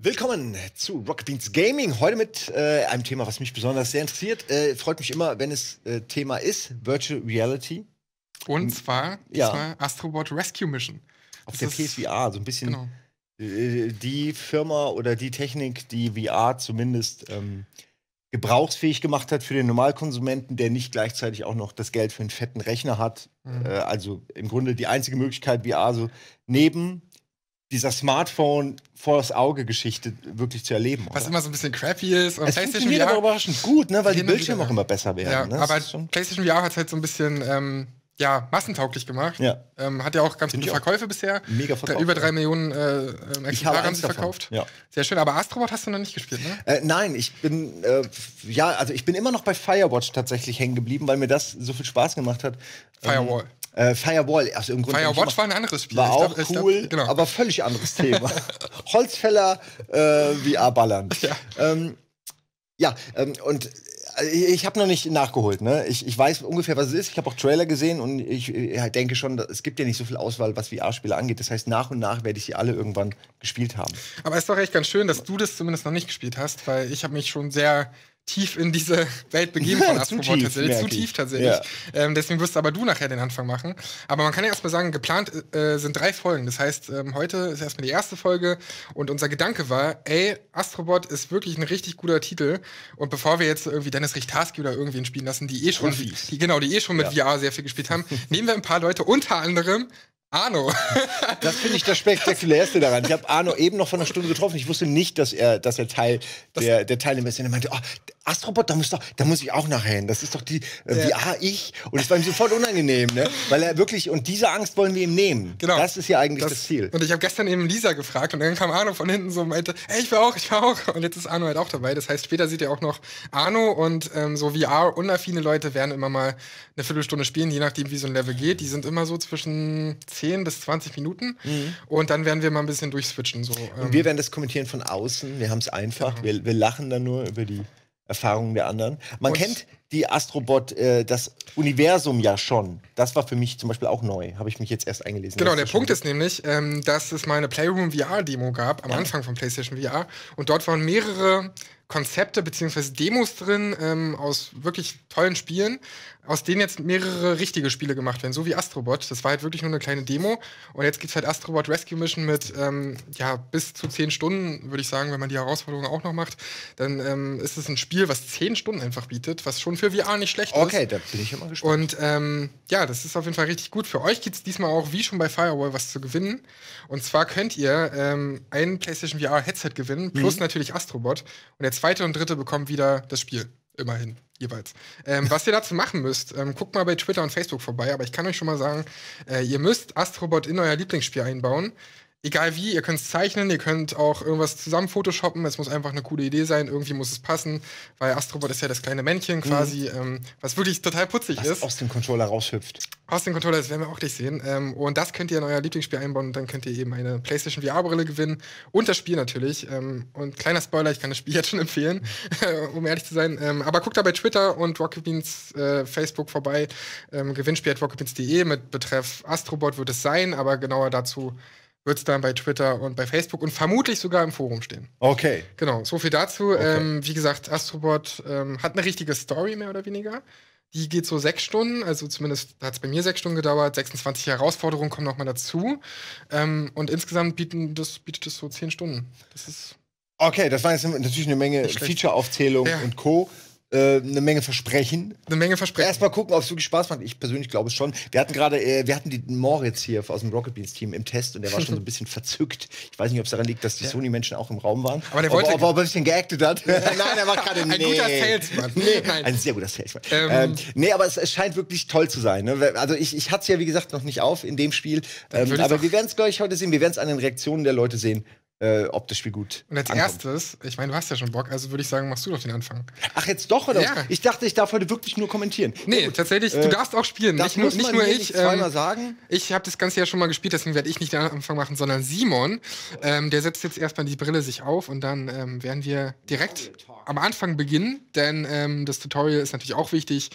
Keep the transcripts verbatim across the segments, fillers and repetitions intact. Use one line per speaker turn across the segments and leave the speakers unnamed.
Willkommen zu Rocket Beans Gaming. Heute mit äh, einem Thema, was mich besonders sehr interessiert. Äh, freut mich immer, wenn es äh, Thema ist: Virtual Reality.
Und zwar
ja.
Astrobot Rescue Mission.
Auf
das
der P S V R, so ein bisschen
genau.
äh, die Firma oder die Technik, die V R zumindest ähm, gebrauchsfähig gemacht hat für den Normalkonsumenten, der nicht gleichzeitig auch noch das Geld für einen fetten Rechner hat. Mhm. Äh, also im Grunde die einzige Möglichkeit, V R so neben dieser Smartphone vor das Auge-Geschichte wirklich zu erleben.
Was
oder?
immer so ein bisschen crappy ist. Und
es
PlayStation
funktioniert
V R
aber überraschend gut, ne? Weil die
Hin und
Bildschirme
wieder.
auch immer besser werden.
Ja,
Ne?
aber PlayStation V R hat es halt so ein bisschen ähm, ja, massentauglich gemacht.
Ja.
Ähm, hat ja auch ganz
Find
gute
ich auch.
Verkäufe bisher.
Mega verkauft.
Über drei Millionen äh, Exemplare haben sie
davon.
verkauft.
Ja.
Sehr schön. Aber Astrobot hast du noch nicht gespielt, ne?
Äh, nein, ich bin äh, ja, also ich bin immer noch bei Firewatch tatsächlich hängen geblieben, weil mir das so viel Spaß gemacht hat.
Firewall.
Ähm, Äh, Firewall, also im Grunde
Firewatch war ein anderes Spiel.
War
ich
auch
glaub,
cool,
glaub, genau.
aber völlig anderes Thema. Holzfäller, äh, V R-Ballern.
Ja,
ähm, ja ähm, und ich habe noch nicht nachgeholt. Ne? Ich, ich weiß ungefähr, was es ist. Ich habe auch Trailer gesehen und ich, ich denke schon, es gibt ja nicht so viel Auswahl, was V R-Spiele angeht. Das heißt, nach und nach werde ich sie alle irgendwann gespielt haben.
Aber es ist doch echt ganz schön, dass du das zumindest noch nicht gespielt hast, weil ich habe mich schon sehr tief in diese Welt begeben von Astrobot tatsächlich. Zu tief tatsächlich. Ja. Ähm, deswegen wirst aber du nachher den Anfang machen. Aber man kann ja erstmal sagen, geplant äh, sind drei Folgen. Das heißt, ähm, heute ist erstmal die erste Folge und unser Gedanke war, ey, Astrobot ist wirklich ein richtig guter Titel. Und bevor wir jetzt irgendwie Dennis Richtarski oder irgendwen spielen lassen, die eh schon, die, genau, die eh schon mit ja. V R sehr viel gespielt haben, nehmen wir ein paar Leute, unter anderem Arno.
Das finde ich das Spektakulärste daran. Ich habe Arno eben noch vor einer Stunde getroffen. Ich wusste nicht, dass er, dass er Teil das der, der Teilnehmer ist. Und er meinte, oh, Astrobot, da muss, doch, da muss ich auch nachher hin. Das ist doch die äh, ja. V R-Ich. Und es war ihm sofort unangenehm, ne? Weil er wirklich, und diese Angst wollen wir ihm nehmen. Genau. Das ist ja eigentlich das, das Ziel.
Und ich habe gestern eben Lisa gefragt und dann kam Arno von hinten so und meinte, ey, ich will auch, ich will auch. Und jetzt ist Arno halt auch dabei. Das heißt, später seht ihr auch noch Arno und ähm, so V R-unaffine Leute werden immer mal eine Viertelstunde spielen, je nachdem, wie so ein Level geht. Die sind immer so zwischen zehn bis zwanzig Minuten. Mhm. Und dann werden wir mal ein bisschen durchswitchen. So.
Und wir werden das kommentieren von außen. Wir haben es einfach. Genau. Wir, wir lachen dann nur über die Erfahrungen der anderen. Man und kennt die Astrobot, äh, das Universum ja schon. Das war für mich zum Beispiel auch neu. Habe ich mich jetzt erst eingelesen.
Genau, der Punkt ist nämlich, ähm, dass es mal eine Playroom V R-Demo gab am ja. Anfang von PlayStation V R. Und dort waren mehrere Konzepte bzw. Demos drin ähm, aus wirklich tollen Spielen, aus denen jetzt mehrere richtige Spiele gemacht werden, so wie Astrobot. Das war halt wirklich nur eine kleine Demo. Und jetzt gibt's halt Astrobot Rescue Mission mit ähm, ja, bis zu zehn Stunden, würde ich sagen, wenn man die Herausforderung auch noch macht. Dann ähm, ist es ein Spiel, was zehn Stunden einfach bietet, was schon für V R nicht schlecht
okay,
ist.
Okay, da bin ich immer gespannt.
Und ähm, ja, das ist auf jeden Fall richtig gut. Für euch gibt's diesmal auch, wie schon bei Firewall, was zu gewinnen. Und zwar könnt ihr ähm, ein PlayStation V R-Headset gewinnen, plus mhm. natürlich Astrobot. Und der zweite und dritte bekommen wieder das Spiel. Immerhin, jeweils. Ähm, was ihr dazu machen müsst, ähm, guckt mal bei Twitter und Facebook vorbei, aber ich kann euch schon mal sagen, äh, ihr müsst Astrobot in euer Lieblingsspiel einbauen. Egal wie, ihr könnt es zeichnen, ihr könnt auch irgendwas zusammen photoshoppen, es muss einfach eine coole Idee sein, irgendwie muss es passen, weil Astrobot ist ja das kleine Männchen quasi, mhm. ähm, was wirklich total putzig
was
ist.
aus dem Controller raushüpft.
Aus dem Controller, das werden wir auch gleich sehen. Ähm, und das könnt ihr in euer Lieblingsspiel einbauen und dann könnt ihr eben eine PlayStation V R-Brille gewinnen und das Spiel natürlich. Ähm, und kleiner Spoiler, ich kann das Spiel jetzt schon empfehlen, um ehrlich zu sein. Ähm, aber guckt da bei Twitter und Rocket Beans äh, Facebook vorbei. Ähm, Gewinnspiel at rocketbeans punkt de mit Betreff Astrobot wird es sein, aber genauer dazu wird es dann bei Twitter und bei Facebook und vermutlich sogar im Forum stehen.
Okay.
Genau, so viel dazu.
Okay.
Ähm, wie gesagt, Astrobot ähm, hat eine richtige Story, mehr oder weniger. Die geht so sechs Stunden, also zumindest hat es bei mir sechs Stunden gedauert. sechsundzwanzig Herausforderungen kommen noch mal dazu. Ähm, und insgesamt bieten das, bietet es so zehn Stunden. Das ist
okay, das war jetzt natürlich eine Menge Feature-Aufzählung ja. und Co. Äh, eine Menge Versprechen.
Eine Menge Versprechen.
Erstmal gucken, ob es wirklich Spaß macht. Ich persönlich glaube es schon. Wir hatten gerade, äh, wir hatten den Moritz hier aus dem Rocket Beans Team im Test und der war schon so ein bisschen verzückt. Ich weiß nicht, ob es daran liegt, dass die ja. Sony-Menschen auch im Raum waren.
Aber der wollte.
Ob, ob er ein bisschen geactet hat. Nein, er war gerade
ein nee. guter Salesman.
Nee, ein sehr guter Salesman. Ähm. Ähm, nee, aber es, es scheint wirklich toll zu sein. Ne? Also ich, ich hatte es ja, wie gesagt, noch nicht auf in dem Spiel. Ähm, aber wir werden es gleich heute sehen. Wir werden es an den Reaktionen der Leute sehen. Äh, ob das Spiel gut
Und als ankommt. Erstes, ich meine, du hast ja schon Bock, also würde ich sagen, machst du doch den Anfang.
Ach, jetzt doch, oder?
Ja.
Ich dachte, ich darf heute wirklich nur kommentieren.
Nee, ja, tatsächlich, äh, du darfst auch spielen.
Das
nicht
muss
nicht
man
nur
hier
ich.
Nicht zweimal
ähm,
sagen.
Ich habe das Ganze ja schon mal gespielt, deswegen werde ich nicht den Anfang machen, sondern Simon. Ähm, der setzt jetzt erstmal die Brille sich auf und dann ähm, werden wir direkt am Anfang beginnen, denn ähm, das Tutorial ist natürlich auch wichtig,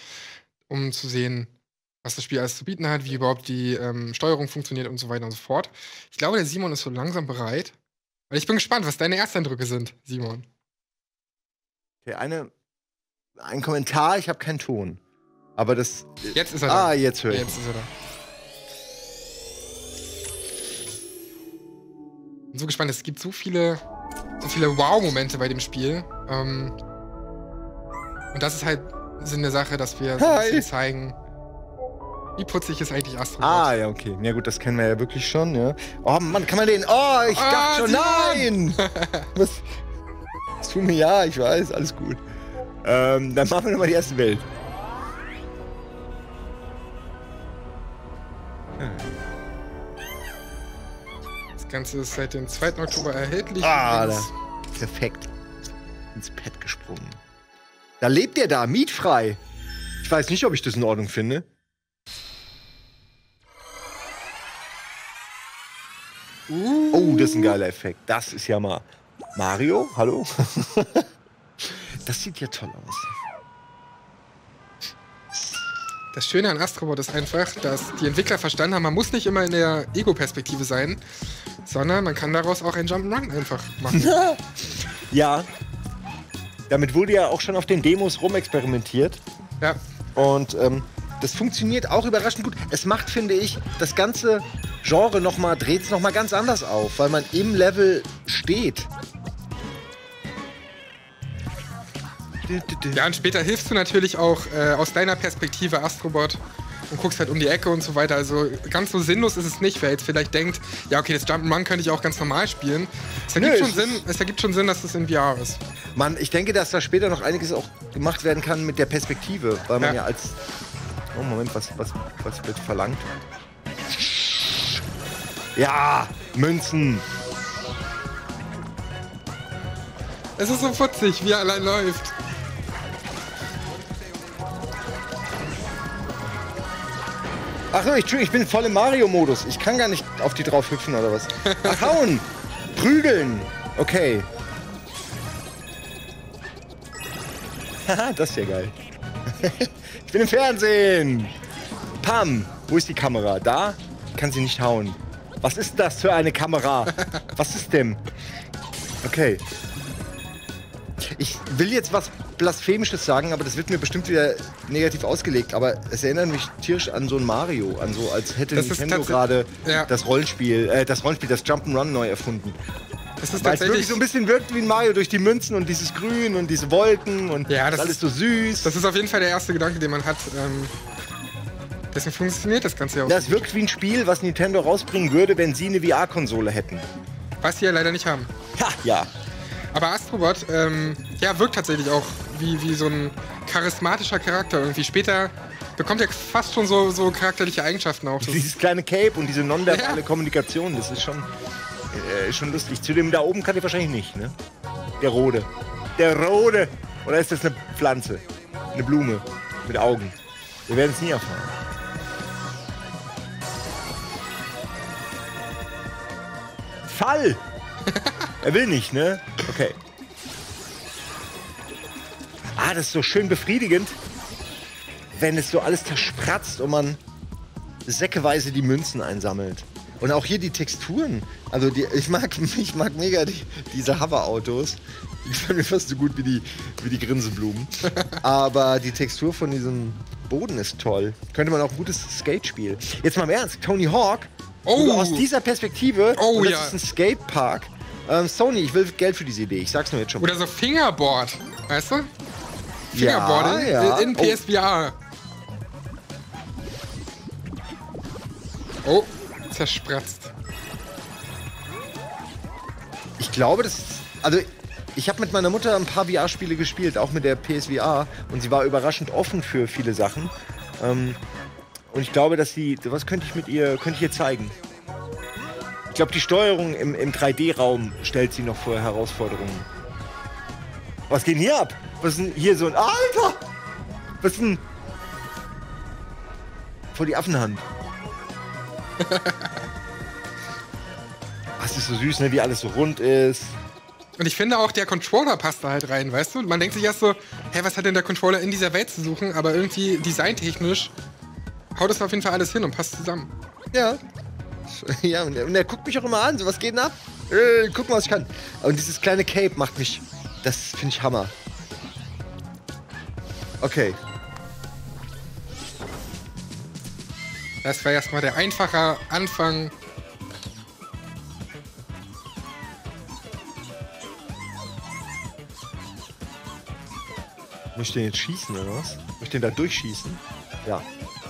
um zu sehen, was das Spiel alles zu bieten hat, wie überhaupt die ähm, Steuerung funktioniert und so weiter und so fort. Ich glaube, der Simon ist so langsam bereit. Und ich bin gespannt, was deine Ersteindrücke sind, Simon.
Okay, eine, ein Kommentar, ich habe keinen Ton. Aber das.
Jetzt ist er da.
Ah, jetzt höre ich.
Jetzt ist er da. Ich bin so gespannt, es gibt so viele, so viele Wow-Momente bei dem Spiel. Ähm, und das ist halt Sinn der Sache, dass wir so ein bisschen zeigen, wie putzig ist eigentlich Astrobot.
Ah, ja, okay. Ja gut, das kennen wir ja wirklich schon, ja. Oh Mann, kann man den... Oh, ich
Ah,
dachte schon,
Simon!
nein! Was? Das tut mir ja, ich weiß, alles gut. Ähm, dann machen wir nochmal die erste Welt.
Das Ganze ist seit dem zweiten Oktober erhältlich.
Ah, da.
Übrigens.
Perfekt. Ins Pad gesprungen. Da lebt der da, mietfrei. Ich weiß nicht, ob ich das in Ordnung finde.
Uh.
Oh, das ist ein geiler Effekt. Das ist ja mal... Mario, hallo? Das sieht ja toll aus.
Das Schöne an Astrobot ist einfach, dass die Entwickler verstanden haben, man muss nicht immer in der Ego-Perspektive sein, sondern man kann daraus auch ein Jump'n'Run einfach machen.
Ja. Damit wurde ja auch schon auf den Demos rumexperimentiert.
Ja.
Und ähm, das funktioniert auch überraschend gut. Es macht, finde ich, das ganze Genre noch mal, dreht es nochmal ganz anders auf, weil man im Level steht.
Ja, und später hilfst du natürlich auch äh, aus deiner Perspektive Astrobot und guckst halt um die Ecke und so weiter. Also ganz so sinnlos ist es nicht, wer jetzt vielleicht denkt, ja okay, das Jump'n'Run könnte ich auch ganz normal spielen. Es ergibt,
Nö,
schon
es
Sinn, es ergibt schon Sinn, dass das in V R ist.
Mann, ich denke, dass da später noch einiges auch gemacht werden kann mit der Perspektive, weil man ja,
Ja.
als... Oh, Moment, was, was, was wird verlangt? Ja, Münzen.
Es ist so putzig, wie er allein läuft.
Ach so, ich, ich bin voll im Mario-Modus. Ich kann gar nicht auf die drauf hüpfen oder was. Ach, hauen! Prügeln! Okay. Haha, das ist ja geil. Ich bin im Fernsehen! Pam! Wo ist die Kamera? Da? Kann sie nicht hauen. Was ist das für eine Kamera? Was ist denn? Okay. Ich will jetzt was Blasphemisches sagen, aber das wird mir bestimmt wieder negativ ausgelegt. Aber es erinnert mich tierisch an so ein Mario, an so, als hätte
Das ist
Nintendo
tats-
gerade
ja.
das Rollenspiel, äh, das Rollenspiel, das Jump'n'Run neu erfunden.
Es ist
Weil es wirklich
tatsächlich
so ein bisschen wirkt wie ein Mario durch die Münzen und dieses Grün und diese Wolken und
Ja, das
ist alles
ist-
so süß.
Das ist auf jeden Fall der erste Gedanke, den man hat. Ähm, deswegen funktioniert das Ganze ja auch.
Das wirkt wie ein Spiel, was Nintendo rausbringen würde, wenn sie eine V R-Konsole hätten.
Was sie ja leider nicht haben.
Ha, ja.
Aber Astrobot, ähm, ja, wirkt tatsächlich auch wie, wie so ein charismatischer Charakter irgendwie. Später bekommt er fast schon so, so charakterliche Eigenschaften auch. Das
Dieses kleine Cape und diese nonverbale
Ja.
Kommunikation, das ist schon, äh, schon lustig. Zu dem da oben kann ich wahrscheinlich nicht, ne? Der Rode. Der Rode! Oder ist das eine Pflanze? Eine Blume mit Augen? Wir werden es nie erfahren. Fall! Er will nicht, ne? Okay. Ah, das ist so schön befriedigend, wenn es so alles zerspratzt und man säckeweise die Münzen einsammelt. Und auch hier die Texturen. Also die, ich, mag, ich mag mega die, diese Hover-Autos. Die gefallen mir fast so gut wie die, wie die Grinseblumen. Aber die Textur von diesem Boden ist toll. Könnte man auch ein gutes Skate-Spiel. Jetzt mal im Ernst, Tony Hawk.
Oh.
Aus dieser Perspektive.
Oh,
und das
ja.
ist ein Skatepark. Ähm, Sony, ich will Geld für diese Idee. Ich sag's nur jetzt schon.
Oder so Fingerboard, weißt du? Fingerboard
Ja, ja.
in, in P S V R. Oh, zerspratzt.
Ich glaube, das ist, also ich habe mit meiner Mutter ein paar V R-Spiele gespielt, auch mit der P S V R, und sie war überraschend offen für viele Sachen. Ähm, und ich glaube, dass sie, was könnte ich mit ihr, könnte ich ihr zeigen? Ich glaube, die Steuerung im, im drei D-Raum stellt sie noch vor Herausforderungen. Was geht denn hier ab? Was ist denn hier so ein, Alter! Was ist denn? Vor die Affenhand. Das ist so süß, ne, wie alles so rund ist.
Und ich finde auch, der Controller passt da halt rein, weißt du? Und man denkt sich erst so, hä, was hat denn der Controller in dieser Welt zu suchen? Aber irgendwie designtechnisch haut das auf jeden Fall alles hin und passt zusammen.
Ja. Ja, und er, und er guckt mich auch immer an, so, was geht denn ab? Ey, guck mal, was ich kann. Und dieses kleine Cape macht mich... Das finde ich Hammer. Okay.
Das war erstmal der einfache Anfang.
Muss ich den jetzt schießen, oder was? Muss ich den da durchschießen? Ja.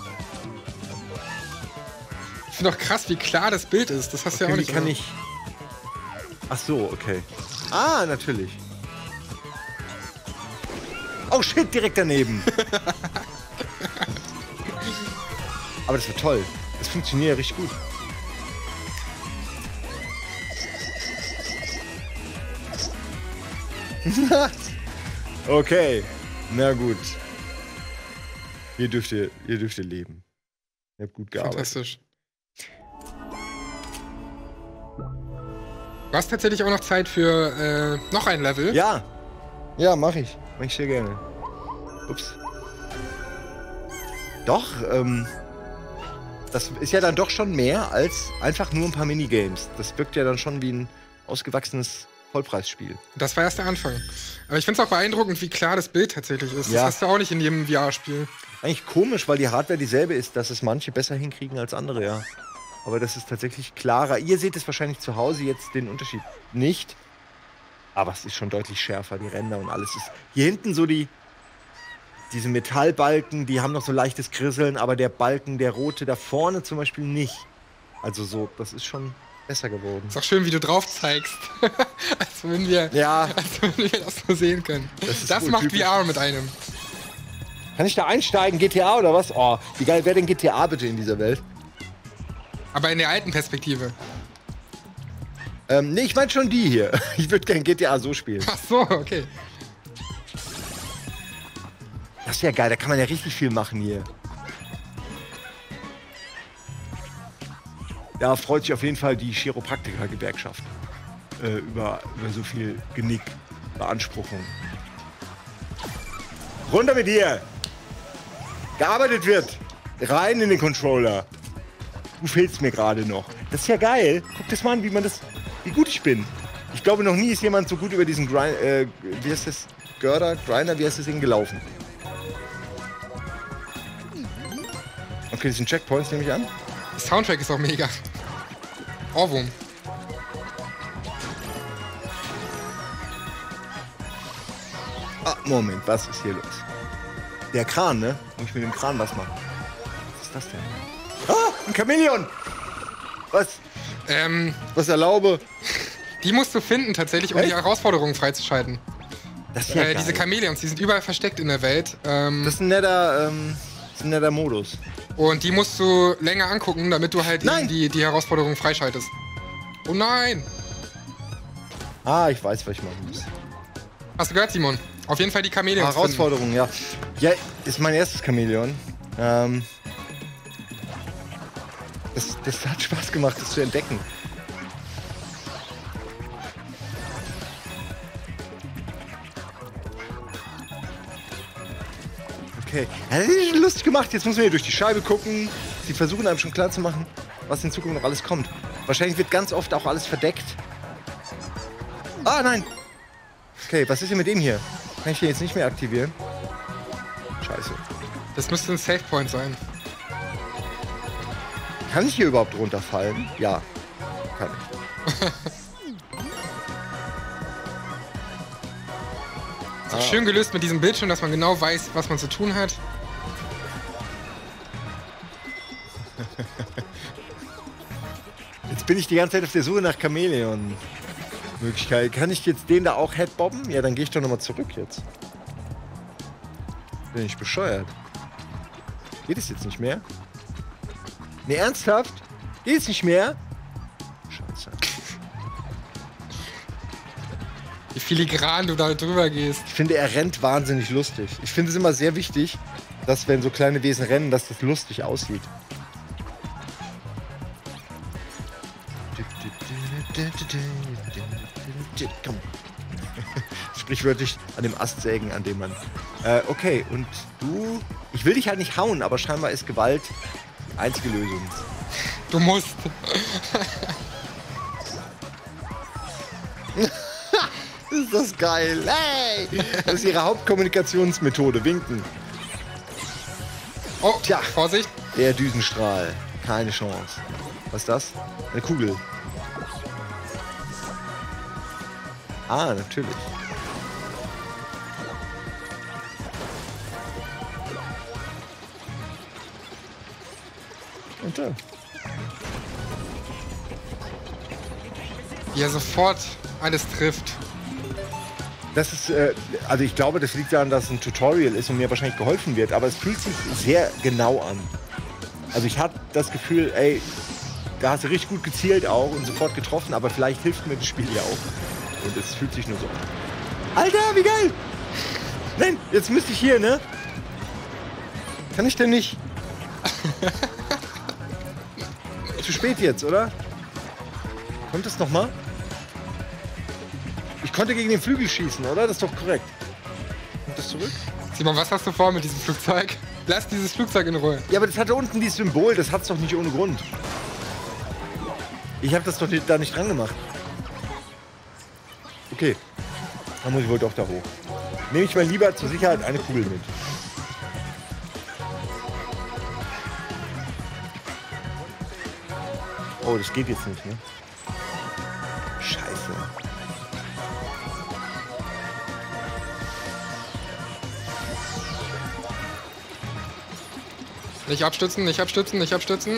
Ich finde auch krass, wie klar das Bild ist. Das hast du
Okay,
ja auch
wie
nicht.
kann
immer.
ich... Ach so, okay. Ah, natürlich. Oh shit, direkt daneben. Aber das war toll. Das funktioniert ja richtig gut. Okay, na gut. Ihr dürft ihr, ihr dürft ihr leben. Ihr habt gut gearbeitet.
Fantastisch. Du hast tatsächlich auch noch Zeit für äh, noch ein Level.
Ja, ja, mach ich. Mach ich sehr gerne. Ups. Doch, ähm, das ist ja dann doch schon mehr als einfach nur ein paar Minigames. Das wirkt ja dann schon wie ein ausgewachsenes Vollpreisspiel.
Das war erst der Anfang. Aber ich finde es auch beeindruckend, wie klar das Bild tatsächlich ist.
Ja.
Das hast du auch nicht in jedem V R-Spiel.
Eigentlich komisch, weil die Hardware dieselbe ist, dass es manche besser hinkriegen als andere, ja. Aber das ist tatsächlich klarer. Ihr seht es wahrscheinlich zu Hause jetzt den Unterschied nicht. Aber es ist schon deutlich schärfer, die Ränder und alles ist. Hier hinten so die. Diese Metallbalken, die haben noch so leichtes Krisseln, aber der Balken, der rote da vorne zum Beispiel nicht. Also so, das ist schon besser geworden.
Ist auch schön, wie du drauf zeigst. als, wenn wir,
Ja.
als wenn wir das nur sehen können.
Das ist
Das
wohl
macht
typisch.
V R mit einem.
Kann ich da einsteigen, G T A oder was? Oh, wie geil wäre denn G T A bitte in dieser Welt?
Aber in der alten Perspektive.
Ähm, nee, ich meine schon die hier. Ich würde gerne G T A so spielen.
Ach so, okay.
Das ist ja geil, da kann man ja richtig viel machen hier. Da freut sich auf jeden Fall die Chiropraktiker-Gewerkschaft äh, über, über so viel Genickbeanspruchung. Runter mit dir! Gearbeitet wird! Rein in den Controller! Du fehlst mir gerade noch. Das ist ja geil. Guck das mal an, wie man das, wie gut ich bin. Ich glaube, noch nie ist jemand so gut über diesen Grind, äh, wie heißt das? Girder, Grinder, wie heißt das Ding, gelaufen. Okay, das sind Checkpoints, nehme ich an.
Der Soundtrack ist auch mega. Ohrwurm.
Ah, Moment, was ist hier los? Der Kran, ne? Muss ich mit dem Kran was machen? Was ist das denn? Ah, ein Chamäleon! Was?
Ähm,
Was erlaube?
die musst du finden tatsächlich, um
Echt?
die Herausforderungen freizuschalten.
Das ist ja
Äh,
geil.
diese Chamäleons, die sind überall versteckt in der Welt. Ähm,
Das ist ein netter, ähm, das ist ein netter Modus.
und die musst du länger angucken, damit du halt
Nein.
eben die, die Herausforderungen freischaltest. Oh nein!
Ah, ich weiß, was ich machen muss.
Hast du gehört, Simon? Auf jeden Fall die Chamäleons finden.
Herausforderung, ja. Ja, ist mein erstes Chamäleon. Ähm, das, das hat Spaß gemacht, das zu entdecken. Okay. Ja, das ist lustig gemacht. Jetzt muss man hier durch die Scheibe gucken. Sie versuchen einem schon klar zu machen, was in Zukunft noch alles kommt. Wahrscheinlich wird ganz oft auch alles verdeckt. Ah, nein! Okay, was ist denn mit dem hier? Kann ich den jetzt nicht mehr aktivieren? Scheiße.
Das müsste ein Save Point sein.
Kann ich hier überhaupt runterfallen? Ja, kann ich.
Ist auch schön gelöst mit diesem Bildschirm, dass man genau weiß, was man zu tun hat.
Jetzt bin ich die ganze Zeit auf der Suche nach Chamäleon-Möglichkeit. Kann ich jetzt den da auch headbobben? Ja, dann gehe ich doch nochmal zurück jetzt. Bin ich bescheuert? Geht es jetzt nicht mehr? Ne, ernsthaft? Geht es nicht mehr? Scheiße.
Wie filigran du da drüber gehst.
Ich finde, er rennt wahnsinnig lustig. Ich finde es immer sehr wichtig, dass wenn so kleine Wesen rennen, dass das lustig aussieht. Komm. Sprichwörtlich an dem Ast sägen, an dem man... Äh, okay, und du... Ich will dich halt nicht hauen, aber scheinbar ist Gewalt die einzige Lösung.
Du musst.
Ist das geil. Hey! Das ist ihre Hauptkommunikationsmethode, winken.
Oh, tja, Vorsicht.
Der Düsenstrahl. Keine Chance. Was ist das? Eine Kugel. Ah, natürlich. Und da.
Wie er sofort alles trifft.
Das ist, äh, also ich glaube, das liegt daran, dass es ein Tutorial ist und mir wahrscheinlich geholfen wird, aber es fühlt sich sehr genau an. Also ich hatte das Gefühl, ey, da hast du richtig gut gezielt auch und sofort getroffen, aber vielleicht hilft mir das Spiel ja auch. Und es fühlt sich nur so an. Alter, wie geil! Nein, jetzt müsste ich hier, ne? Kann ich denn nicht? Zu spät jetzt, oder? Kommt es nochmal? Ich konnte gegen den Flügel schießen, oder? Das ist doch korrekt. Kommt das zurück?
Simon, was hast du vor mit diesem Flugzeug? Lass dieses Flugzeug in Ruhe.
Ja, aber das hatte unten dieses Symbol, das hat's doch nicht ohne Grund. Ich habe das doch da nicht dran gemacht. Okay. Dann muss ich wohl doch da hoch. Nehme ich mal lieber zur Sicherheit eine Kugel mit. Oh, das geht jetzt nicht, ne? Scheiße.
Nicht abstützen, nicht abstützen, nicht abstützen.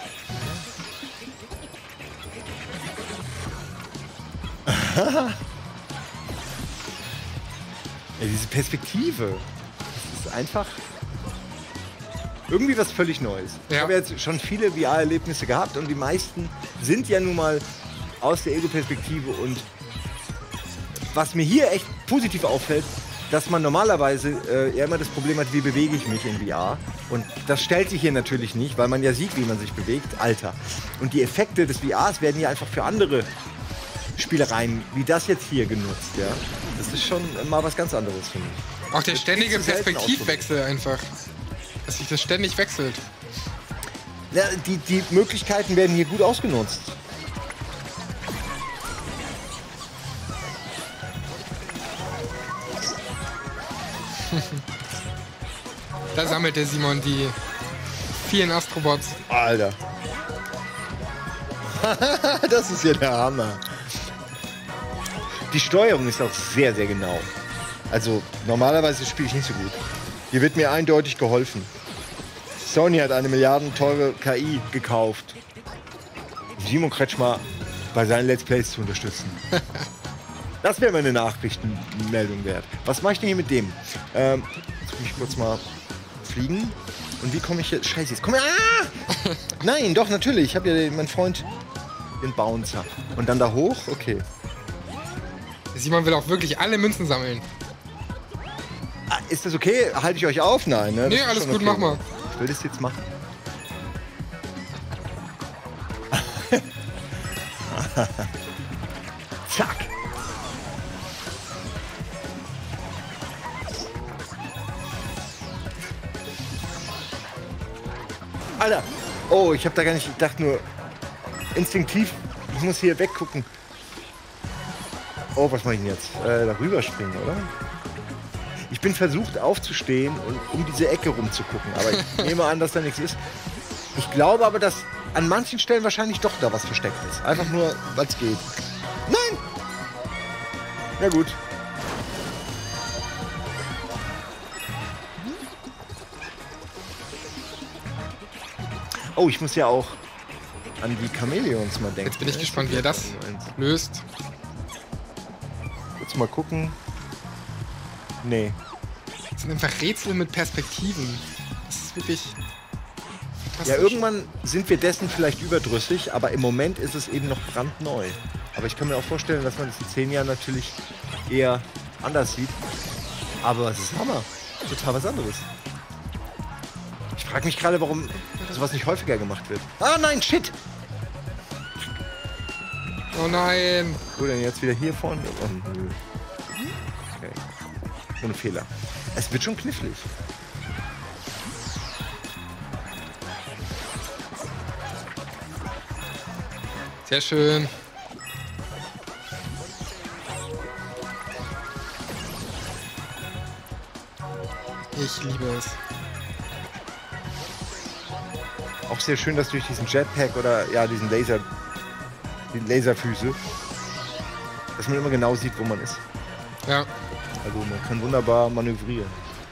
Ja, diese Perspektive. Das ist einfach irgendwie was völlig Neues. Ja. Ich habe jetzt schon viele V R-Erlebnisse gehabt und die meisten sind ja nun mal aus der Ego-Perspektive. Und was mir hier echt positiv auffällt, dass man normalerweise äh, ja immer das Problem hat, wie bewege ich mich in V R. Und das stellt sich hier natürlich nicht, weil man ja sieht, wie man sich bewegt. Alter. Und die Effekte des V Rs werden ja einfach für andere Spielereien wie das jetzt hier genutzt. Ja? Das ist schon mal was ganz anderes, finde ich.
Auch der ständige Perspektivwechsel einfach. Dass sich das ständig wechselt.
Ja, die, die Möglichkeiten werden hier gut ausgenutzt.
Da sammelt der Simon die vielen Astrobots.
Alter. Das ist ja der Hammer. Die Steuerung ist auch sehr, sehr genau. Also normalerweise spiele ich nicht so gut. Hier wird mir eindeutig geholfen. Sony hat eine milliardenteure K I gekauft, um Simon Kretschmer bei seinen Let's Plays zu unterstützen. Das wäre meine Nachrichtenmeldung wert. Was mache ich denn hier mit dem? Ähm, jetzt muss ich kurz mal fliegen. Und wie komme ich hier? Scheiße, jetzt komme ich. Ah! Nein, doch, natürlich. Ich habe ja den, meinen Freund, den Bouncer. Und dann da hoch? Okay.
Simon will auch wirklich alle Münzen sammeln.
Ah, ist das okay? Halte ich euch auf? Nein, ne?
Nee, alles gut, okay. Mach mal.
Ich will das jetzt machen. Zack. Alter. Oh, ich habe da gar nicht, ich dachte nur instinktiv, ich muss hier weggucken. Oh, was mache ich denn jetzt? Äh, darüber springen, oder? Ich bin versucht aufzustehen und um diese Ecke rumzugucken, aber ich nehme an, dass da nichts ist. Ich glaube aber, dass an manchen Stellen wahrscheinlich doch da was versteckt ist. Einfach nur, weil es geht. Nein! Na gut. Oh, ich muss ja auch an die Chamäleons mal denken.
Jetzt bin ich gespannt, wie er das löst.
Kurz mal gucken. Nee.
Das sind einfach Rätsel mit Perspektiven. Das ist wirklich
Ja, irgendwann sind wir dessen vielleicht überdrüssig, aber im Moment ist es eben noch brandneu. Aber ich kann mir auch vorstellen, dass man es in zehn Jahren natürlich eher anders sieht. Aber es ist Hammer. Total was anderes. Ich frage mich gerade, warum sowas nicht häufiger gemacht wird. Ah nein, shit!
Oh nein!
So, denn jetzt wieder hier vorne. Oh, nö. Okay. Ohne Fehler. Es wird schon knifflig.
Sehr schön. Ich liebe es.
Auch sehr schön, dass durch diesen Jetpack oder ja, diesen Laser, die Laserfüße, dass man immer genau sieht, wo man ist.
Ja.
Also man kann wunderbar manövrieren.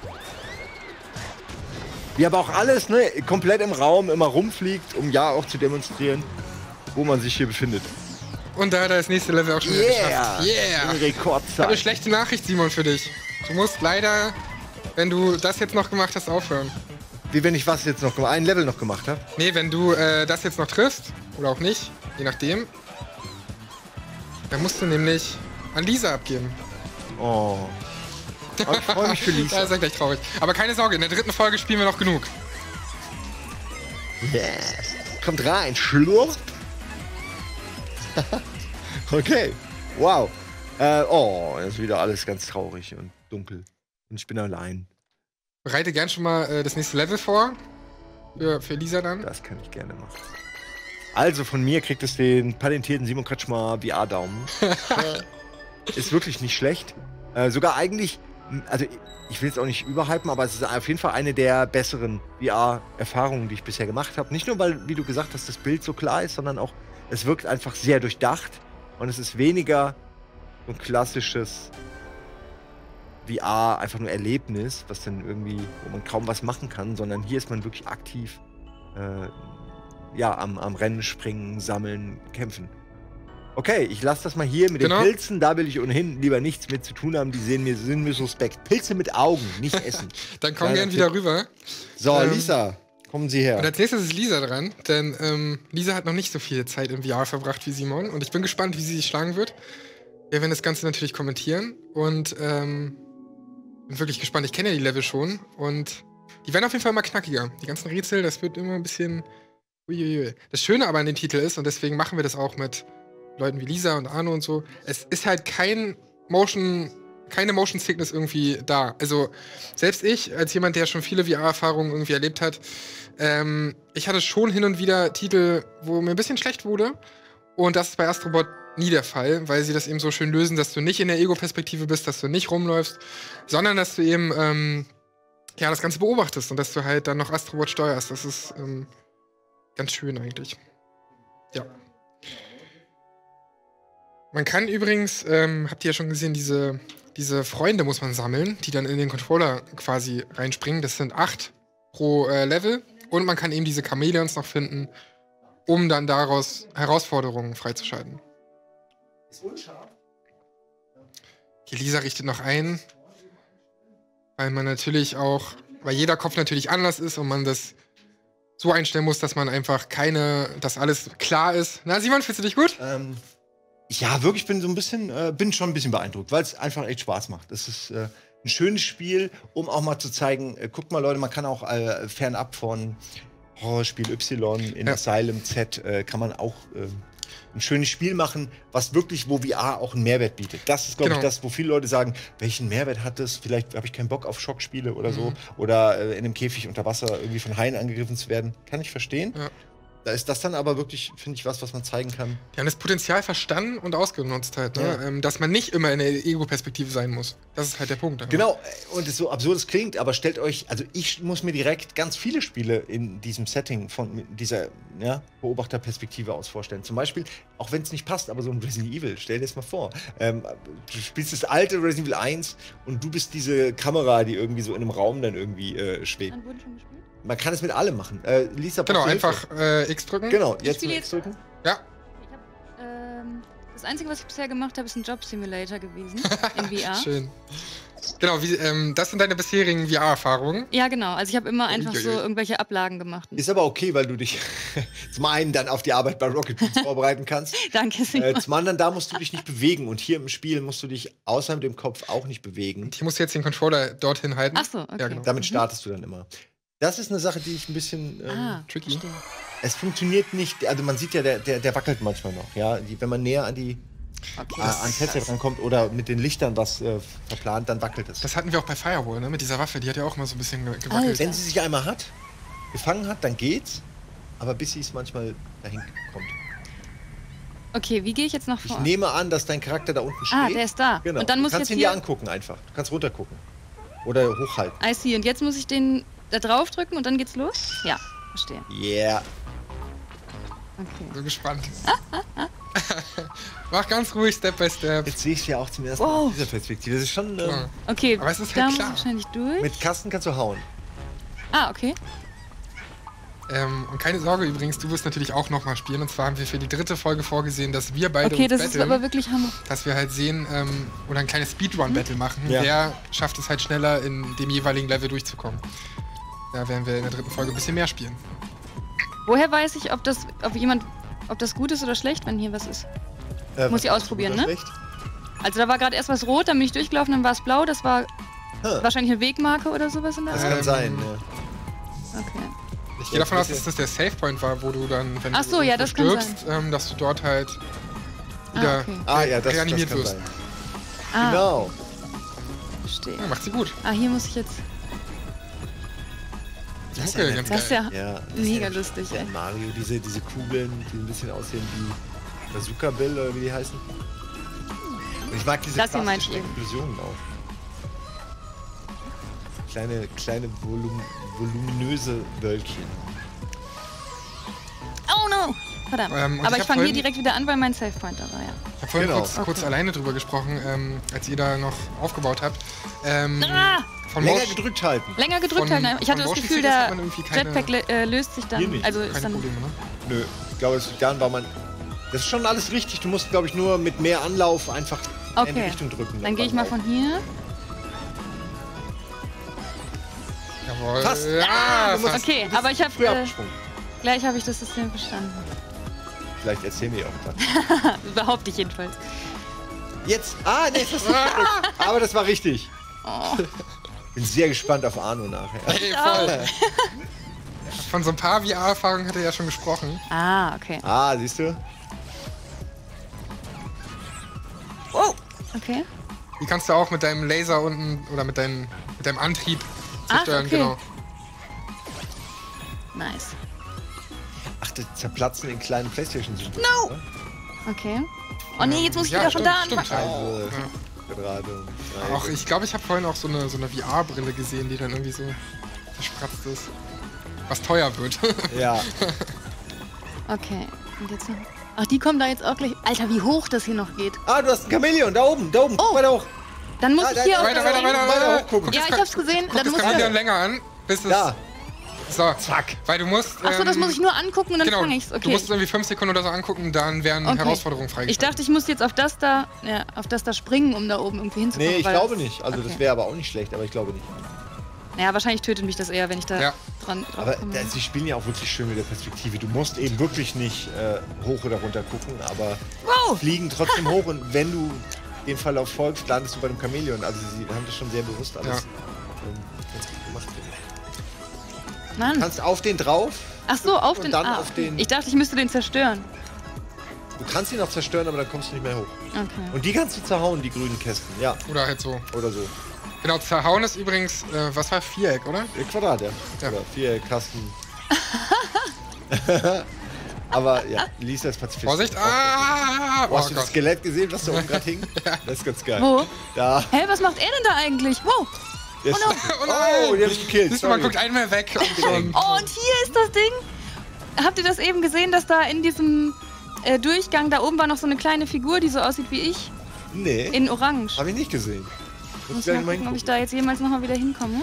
Wie aber auch alles, ne, komplett im Raum immer rumfliegt, um ja auch zu demonstrieren, wo man sich hier befindet.
Und da hat er das nächste Level auch schon wieder
Yeah!
geschafft. Yeah!
In
Ich
Rekordzeit.
habe eine schlechte Nachricht, Simon, für dich. Du musst leider, wenn du das jetzt noch gemacht hast, aufhören.
Wie wenn ich was jetzt noch gemacht, ein Level noch gemacht habe.
Nee, wenn du äh, das jetzt noch triffst, oder auch nicht, je nachdem, dann musst du nämlich an Lisa abgeben.
Oh. Aber ich freue mich für
Da
Lisa.
ist er gleich traurig. Aber keine Sorge, in der dritten Folge spielen wir noch genug.
Yes. Kommt rein, schlurft. Okay, wow. Äh, oh, jetzt ist wieder alles ganz traurig und dunkel. Und ich bin allein.
Bereite gern schon mal äh, das nächste Level vor. Für, für Lisa dann.
Das kann ich gerne machen. Also von mir kriegt es den patentierten Simon Kretschmer V R-Daumen. Ist wirklich nicht schlecht. Äh, sogar eigentlich, also ich will jetzt auch nicht überhypen, aber es ist auf jeden Fall eine der besseren V R-Erfahrungen, die ich bisher gemacht habe. Nicht nur, weil, wie du gesagt hast, das Bild so klar ist, sondern auch, es wirkt einfach sehr durchdacht. Und es ist weniger so ein klassisches V R, einfach nur Erlebnis, was dann irgendwie, wo man kaum was machen kann, sondern hier ist man wirklich aktiv äh, ja, am, am Rennen, Springen, Sammeln, Kämpfen. Okay, ich lasse das mal hier mit
Genau.
den Pilzen, da will ich ohnehin lieber nichts mit zu tun haben, die sehen mir, sind mir suspekt. Pilze mit Augen, nicht essen.
Dann komm
Kleiner
gern wieder
Tipp.
rüber.
So,
Ähm,
Lisa, kommen Sie her.
Und als nächstes ist Lisa dran, denn ähm, Lisa hat noch nicht so viel Zeit im V R verbracht wie Simon. Und ich bin gespannt, wie sie sich schlagen wird. Wir werden das Ganze natürlich kommentieren. Und ähm, bin wirklich gespannt. Ich kenne ja die Level schon. Und die werden auf jeden Fall immer knackiger. Die ganzen Rätsel, das wird immer ein bisschen. Uiuiui. Das Schöne aber an dem Titel ist, und deswegen machen wir das auch mit Leuten wie Lisa und Arno und so, es ist halt kein Motion, keine Motion Sickness irgendwie da. Also selbst ich, als jemand, der schon viele V R-Erfahrungen irgendwie erlebt hat, ähm, ich hatte schon hin und wieder Titel, wo mir ein bisschen schlecht wurde. Und das ist bei Astrobot nie der Fall, weil sie das eben so schön lösen, dass du nicht in der Ego-Perspektive bist, dass du nicht rumläufst, sondern dass du eben ähm, ja, das Ganze beobachtest und dass du halt dann noch Astrobot steuerst. Das ist ähm, ganz schön eigentlich. Ja. Man kann übrigens, ähm, habt ihr ja schon gesehen, diese, diese Freunde muss man sammeln, die dann in den Controller quasi reinspringen. Das sind acht pro äh, Level. Und man kann eben diese Chamäleons noch finden, um dann daraus Herausforderungen freizuschalten.
Ist unscharf.
Okay, Lisa richtet noch ein, weil man natürlich auch, weil jeder Kopf natürlich anders ist und man das so einstellen muss, dass man einfach keine, dass alles klar ist. Na, Simon, fühlst du dich gut?
Ähm, ja, wirklich bin so ein bisschen, äh, bin schon ein bisschen beeindruckt, weil es einfach echt Spaß macht. Es ist äh, ein schönes Spiel, um auch mal zu zeigen, äh, guckt mal Leute, man kann auch äh, fernab von Horrorspiel Y in
Ja.
Asylum Z äh, kann man auch äh, ein schönes Spiel machen, was wirklich, wo V R auch einen Mehrwert bietet. Das ist, glaube
Genau.
ich, das, wo viele Leute sagen, welchen Mehrwert hat das? Vielleicht habe ich keinen Bock auf Schockspiele oder so.
Mhm.
Oder äh, in einem Käfig unter Wasser irgendwie von Haien angegriffen zu werden. Kann ich verstehen.
Ja.
Da ist das dann aber wirklich, finde ich, was, was man zeigen kann.
Die haben das Potenzial verstanden und ausgenutzt halt, ne?
Ja.
Ähm, dass man nicht immer in der Ego-Perspektive sein muss. Das ist halt der Punkt.
Genau, und es so absurd es klingt, aber stellt euch, also ich muss mir direkt ganz viele Spiele in diesem Setting von mit dieser ja, Beobachterperspektive aus vorstellen. Zum Beispiel, auch wenn es nicht passt, aber so ein Resident Evil, stell dir das mal vor. Ähm, du spielst das alte Resident Evil eins und du bist diese Kamera, die irgendwie so in einem Raum dann irgendwie äh, schwebt.
Dann wurden schon gespielt?
Man kann es mit allem machen. Äh, Lisa,
Genau,
brauchst du
einfach äh, X drücken.
Hilfe? Genau,
Ich
jetzt
spiele
mit
jetzt-
X drücken.
Ja,
Ich hab, ähm, das Einzige, was ich bisher gemacht habe, ist ein Job-Simulator gewesen in V R.
schön. Genau, wie, ähm, das sind deine bisherigen V R-Erfahrungen.
Ja, genau. Also ich habe immer einfach so
Uiuiui.
irgendwelche Ablagen gemacht.
Ist aber okay, weil du dich zum einen dann auf die Arbeit bei Rocket Beans vorbereiten kannst.
Danke, Simon.
Äh, zum anderen, da musst du dich nicht bewegen. Und hier im Spiel musst du dich außer dem Kopf auch nicht bewegen.
Hier musst du jetzt den Controller dorthin halten.
Ach so, okay.
Ja, genau.
Damit
Mhm.
startest du dann immer. Das ist eine Sache, die ich ein bisschen. Ähm,
Ah,
tricky.
verstehe.
Es funktioniert nicht. Also, man sieht ja, der, der, der wackelt manchmal noch. Ja? Die, wenn man näher an die,
Okay.
äh, ans Headset rankommt oder mit den Lichtern was äh, verplant, dann wackelt es.
Das hatten wir auch bei Firewall, ne? Mit dieser Waffe, die hat ja auch immer so ein bisschen ge- gewackelt.
Alter.
Wenn sie sich einmal hat, gefangen hat, dann geht's. Aber bis sie es manchmal dahin kommt.
Okay, wie gehe ich jetzt nach
Ich
vorne?
nehme an, dass dein Charakter da unten steht.
Ah, der ist da.
Genau.
Und dann muss
du
ich
kannst
jetzt
ihn dir
hier...
angucken einfach. Du kannst runtergucken. Oder hochhalten.
I see. Und jetzt muss ich den da drauf drücken und dann geht's los? Ja, verstehe.
Yeah.
Okay.
So gespannt. Mach ganz ruhig, Step by Step.
Jetzt sehe ich es ja auch zum ersten Mal
Wow.
aus dieser Perspektive. Das ist schon. Ähm,
Ja.
Okay,
Aber es ist
da
halt
muss
klar.
ich wahrscheinlich durch.
mit Kasten kannst du hauen.
Ah, okay.
Ähm, und keine Sorge übrigens, du wirst natürlich auch nochmal spielen. Und zwar haben wir für die dritte Folge vorgesehen, dass wir beide
Okay,
uns
das ist
battlen,
aber wirklich Hammer.
dass wir halt sehen ähm, oder ein kleines Speedrun-Battle machen.
Ja.
Wer schafft es halt schneller, in dem jeweiligen Level durchzukommen. Da werden wir in der dritten Folge ein bisschen mehr spielen.
Woher weiß ich, ob das, ob jemand, ob das gut ist oder schlecht, wenn hier was ist?
Äh,
Muss ich
was-
ausprobieren,
gut oder
ne?
schlecht?
Also da war gerade erst was rot, dann bin ich durchgelaufen, dann war es blau, das war
Huh.
wahrscheinlich eine Wegmarke oder sowas in der
Das
Art.
kann
Ähm,
sein, ja.
Okay.
Ich gehe davon aus, dass das der Savepoint war, wo du dann, wenn
Ach
du
so, ja,
irgendwo
das kann
stirbst, ähm, dass du dort halt
Ah,
wieder
okay.
Ah ja, das, das
reanimiert
kann
wirst.
sein.
Ah,
Genau.
verstehe.
Ja, macht sie gut.
Ah, hier muss ich jetzt.
Die
Das ist
Mucke,
ja
ganz
Das ist
geil.
ja,
Ja, das ist
mega
ja
lustig, ey.
Von Mario, diese, diese Kugeln, die ein bisschen aussehen wie Bazooka Bill oder wie die heißen. Und ich mag diese
Das hier meint
plastischen
ihr.
Explosionen auch. Kleine, kleine volum voluminöse Wölkchen.
Oh no! Verdammt.
Ähm, und
Aber
ich
ich
hab
fange hier
vorhin-
direkt wieder an, weil mein Savepoint da war, ja.
Ich habe vorhin
Genau.
kurz, kurz
Okay.
alleine drüber gesprochen, ähm, als ihr da noch aufgebaut habt. Ähm,
Ah!
von
Länger
Mosh-
gedrückt halten.
Länger gedrückt
Von-
halten. Ich hatte
von
das
Motion
Gefühl,
Sickness hat
der
man irgendwie keine-
Jetpack lö- äh, löst sich
Hier
dann.
nicht.
Also ist
Keine
dann.
Probleme, ne?
Nö, ich glaube, es dann war man. Das ist schon alles richtig. Du musst, glaube ich, nur mit mehr Anlauf einfach in die
Okay.
Richtung drücken.
Dann gehe ich mal von hier.
Jawohl.
Fast.
Ja,
Ah, du musst-
fast.
Okay, aber ich habe
Früher
äh,
abgesprungen.
gleich habe ich das System verstanden.
Vielleicht erzähl mir auch was.
Behaupte ich jedenfalls.
Jetzt. Ah, nee, das ist Aber das war richtig.
Oh.
Bin sehr gespannt auf Arno nachher.
Hey, voll. Von so ein paar V R-Erfahrungen hat er ja schon gesprochen.
Ah, okay.
Ah, siehst du?
Wow. Okay.
Die kannst du auch mit deinem Laser unten oder mit, deinem mit deinem Antrieb
Ach,
zerstören,
okay.
genau.
Nice.
Ach, das zerplatzen in kleinen Playstation-Symbolen.
No!
Ne?
Okay. Oh nee, jetzt muss ich
Ja,
wieder von
stimmt,
da
stimmt.
anfangen.
Also,
Ja.
gerade und Dreieck.
Auch ich glaube, ich habe vorhin auch so eine, so eine V R-Brille gesehen, die dann irgendwie so verspratzt ist. Was teuer wird.
Ja,
Okay. Und jetzt noch. Ach, die kommen da jetzt auch gleich. Alter, wie hoch das hier noch geht.
Ah, du hast ein Chamäleon, da oben, da oben,
Oh.
weiter hoch.
Dann muss
Ah,
ich
da-
hier
da-
auf
weiter,
das
weiter,
Ding-
weiter,
weiter
weiter.
hochgucken.
Ja,
das
ich
Ka-
hab's gesehen.
Guck
Dann
das
muss
Chamäleon
ich.
länger an, bis es...
Da.
So,
Zack.
weil du musst...
Achso, das
ähm,
muss ich nur angucken und dann
Genau,
fange ich's.
du
Okay.
musst es irgendwie fünf Sekunden oder so angucken, dann werden
Okay.
Herausforderungen freigeschaltet.
Ich dachte, ich muss jetzt auf das da, ja, auf das da springen, um da oben irgendwie hinzukommen.
Nee, ich
weil
glaube
das-
nicht. Also
okay.
das wäre aber auch nicht schlecht, aber ich glaube nicht.
Naja, wahrscheinlich tötet mich das eher, wenn ich da
Ja.
dran
Aber
drauf komme.
da, sie spielen ja auch wirklich schön mit der Perspektive. Du musst eben wirklich nicht äh, hoch oder runter gucken, aber
Wow!
fliegen trotzdem hoch und wenn du den Verlauf folgst, landest du bei dem Chamäleon. Also sie haben das schon sehr bewusst alles
Ja.
ähm, ganz gut gemacht. finde ich. Du
Mann.
kannst auf den drauf,
Ach so, auf
und
den.
dann
ah,
auf
okay.
den-
Ich dachte, ich müsste den zerstören.
du kannst ihn auch zerstören, aber dann kommst du nicht mehr hoch.
Okay.
Und die kannst du zerhauen, die grünen Kästen. Ja,
Oder halt so.
oder so.
Genau, zerhauen ist übrigens, äh, was war Viereck, oder?
Äh, Quadrat, ja.
Ja.
Oder vier Kasten. Aber ja, Lisa ist Pazifist.
Vorsicht! Ah!
Oh,
Oh
hast du das
Gott.
Skelett gesehen, was da oben gerade hing? Das ist ganz geil.
Wo?
Da.
Hä, was macht er denn da eigentlich? Wow!
Der ist-
no.
Oh nein!
Oh, die hab ich gekillt.
Siehst du, man
sorry.
guckt einmal weg und schon.
Oh, und hier ist das Ding. Habt ihr das eben gesehen, dass da in diesem äh, Durchgang da oben war noch so eine kleine Figur, die so aussieht wie ich?
Nee,
In Orange.
hab ich nicht gesehen. Muss
Muss
gleich
mal
mal
gucken, ob ich
hingucken.
da jetzt jemals nochmal wieder hinkomme.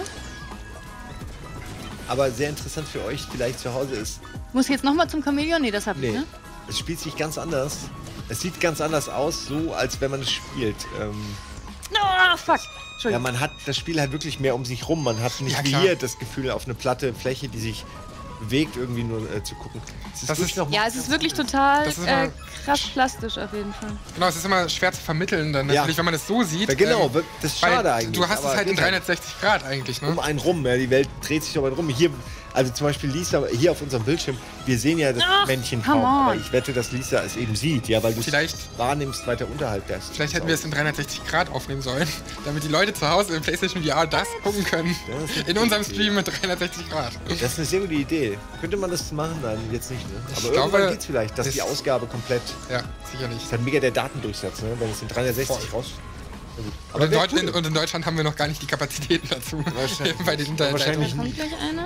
Aber sehr interessant für euch vielleicht zu Hause ist,
Muss ich jetzt nochmal zum Chamäleon? Nee, das hab ich,
nee,
ne?
es spielt sich ganz anders. Es sieht ganz anders aus, so als wenn man es spielt. Ähm,
Oh, fuck.
ja,
Entschuldigung.
man hat das Spiel halt wirklich mehr um sich rum. Man hat nicht
Ja,
wie
klar.
hier das Gefühl, auf eine platte Fläche, die sich bewegt, irgendwie nur äh, zu gucken. Es
Das
wirklich
ist-
noch mal
Ja, es ist wirklich total
Das ist
äh,
immer-
krass plastisch auf jeden Fall.
Genau, es ist immer schwer zu vermitteln, dann
Ja.
natürlich, wenn man es so sieht.
Ja, genau,
ähm,
das ist
weil
schade eigentlich.
Du hast es
aber
halt in
geht
dreihundertsechzig Grad eigentlich, ne?
um einen rum. Ja, die Welt dreht sich um einen rum. Hier, also zum Beispiel Lisa, hier auf unserem Bildschirm, wir sehen ja das
Ach,
Männchen
come
kaum, aber
on.
ich wette, dass Lisa es eben sieht, ja, weil du es
Vielleicht-
wahrnimmst weiter unterhalb des.
Vielleicht hätten wir es in dreihundertsechzig Grad aufnehmen sollen, damit die Leute zu Hause im PlayStation V R das gucken können.
Das ist eine
In
gute
unserem
Idee.
Stream mit dreihundertsechzig Grad.
Das ist eine sehr gute Idee. Könnte man das machen? Nein, jetzt nicht, ne? Aber
Ich
irgendwann
glaube,
geht's vielleicht, dass
das-
die Ausgabe komplett.
Ja, sicherlich.
Das ist halt mega der Datendurchsatz, ne? Wenn es in dreihundertsechzig
Voll.
raus.
Und in,
wär
Deutschland,
cool.
und in Deutschland haben wir noch gar nicht die Kapazitäten dazu.
Wahrscheinlich.
Bei den Internet
Wahrscheinlich
Da kommt gleich einer.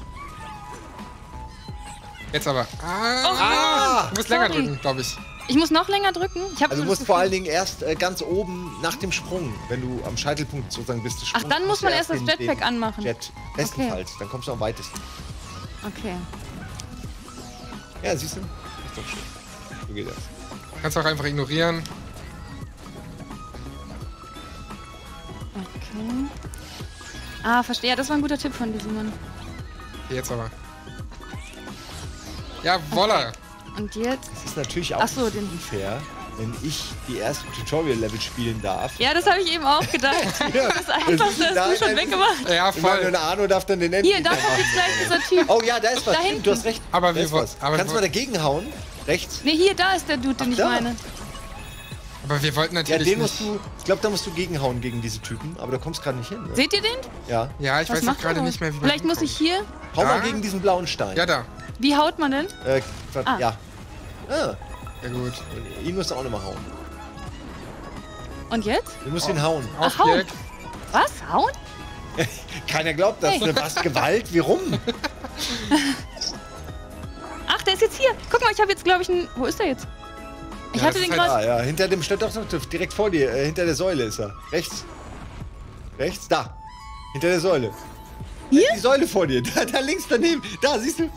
Jetzt aber. Ah,
Oh,
Ah,
du musst länger
sorry.
drücken, glaube ich.
Ich muss noch länger drücken. Ich hab
Also
so
du
das
musst vor
Gefühl-
allen Dingen erst äh, ganz oben nach dem Sprung, wenn du am Scheitelpunkt sozusagen bist des
Ach,
Sprungs,
dann muss
musst du
man erst das
den-
Jetpack
den
anmachen.
Jet, bestenfalls, dann kommst du am weitesten.
Okay.
Ja, siehst du? Ist doch schön. So geht das.
Kannst auch einfach ignorieren.
Okay. Ah, verstehe. Ja, das war ein guter Tipp von diesem Mann.
Okay, jetzt aber. Ja, voila.
Und jetzt?
Es ist natürlich auch
Ach so,
nicht
den-
unfair, wenn ich die ersten Tutorial-Level spielen darf.
Ja, das habe ich eben auch gedacht.
Ja,
Das Einfachste hast du schon weggemacht.
Ja,
Ich meine,
voll.
und Arno darf dann den Enden.
Hier, da kommt jetzt gleich dieser Typ.
Oh ja, da ist was.
Da
Stimmt,
hinten.
du hast recht.
Aber
da
wir
ist
woll-
was.
aber
Kannst du
wir-
mal dagegen hauen? Rechts?
Ne, hier, da ist der Dude, den
Ach,
ich
da.
meine.
Aber wir wollten
Ja,
natürlich
den
nicht.
musst du. Ich glaube, da musst du gegenhauen gegen diese Typen, aber da kommst gerade nicht hin. Ne?
Seht ihr den?
Ja.
Ja, ich
Was
weiß noch
macht
gerade
er?
nicht mehr, wie man
Vielleicht muss ich
hinkommt.
hier.
Hau mal
Da?
gegen diesen blauen Stein.
Ja, da.
Wie haut man denn?
Äh, was-
Ah.
Ja. Ah,
Ja, gut.
ihn musst du auch nochmal hauen.
Und jetzt?
Du musst ihn hauen.
Ach, hauen.
Aufgejagt.
Was? Hauen?
Keiner glaubt das.
Hey.
Ne? Was? Gewalt? Wie rum?
Ach, der ist jetzt hier. Guck mal, ich habe jetzt, glaube ich, einen. Wo ist der jetzt? Ich
Ja,
hatte
das
den
ist halt-
gerade.
Ah, ja, hinter dem steht doch noch direkt vor dir. Äh, hinter der Säule ist er. Rechts. Rechts? Da. Hinter der Säule.
Hier?
Die Säule vor dir. Da, da links daneben. Da, siehst du?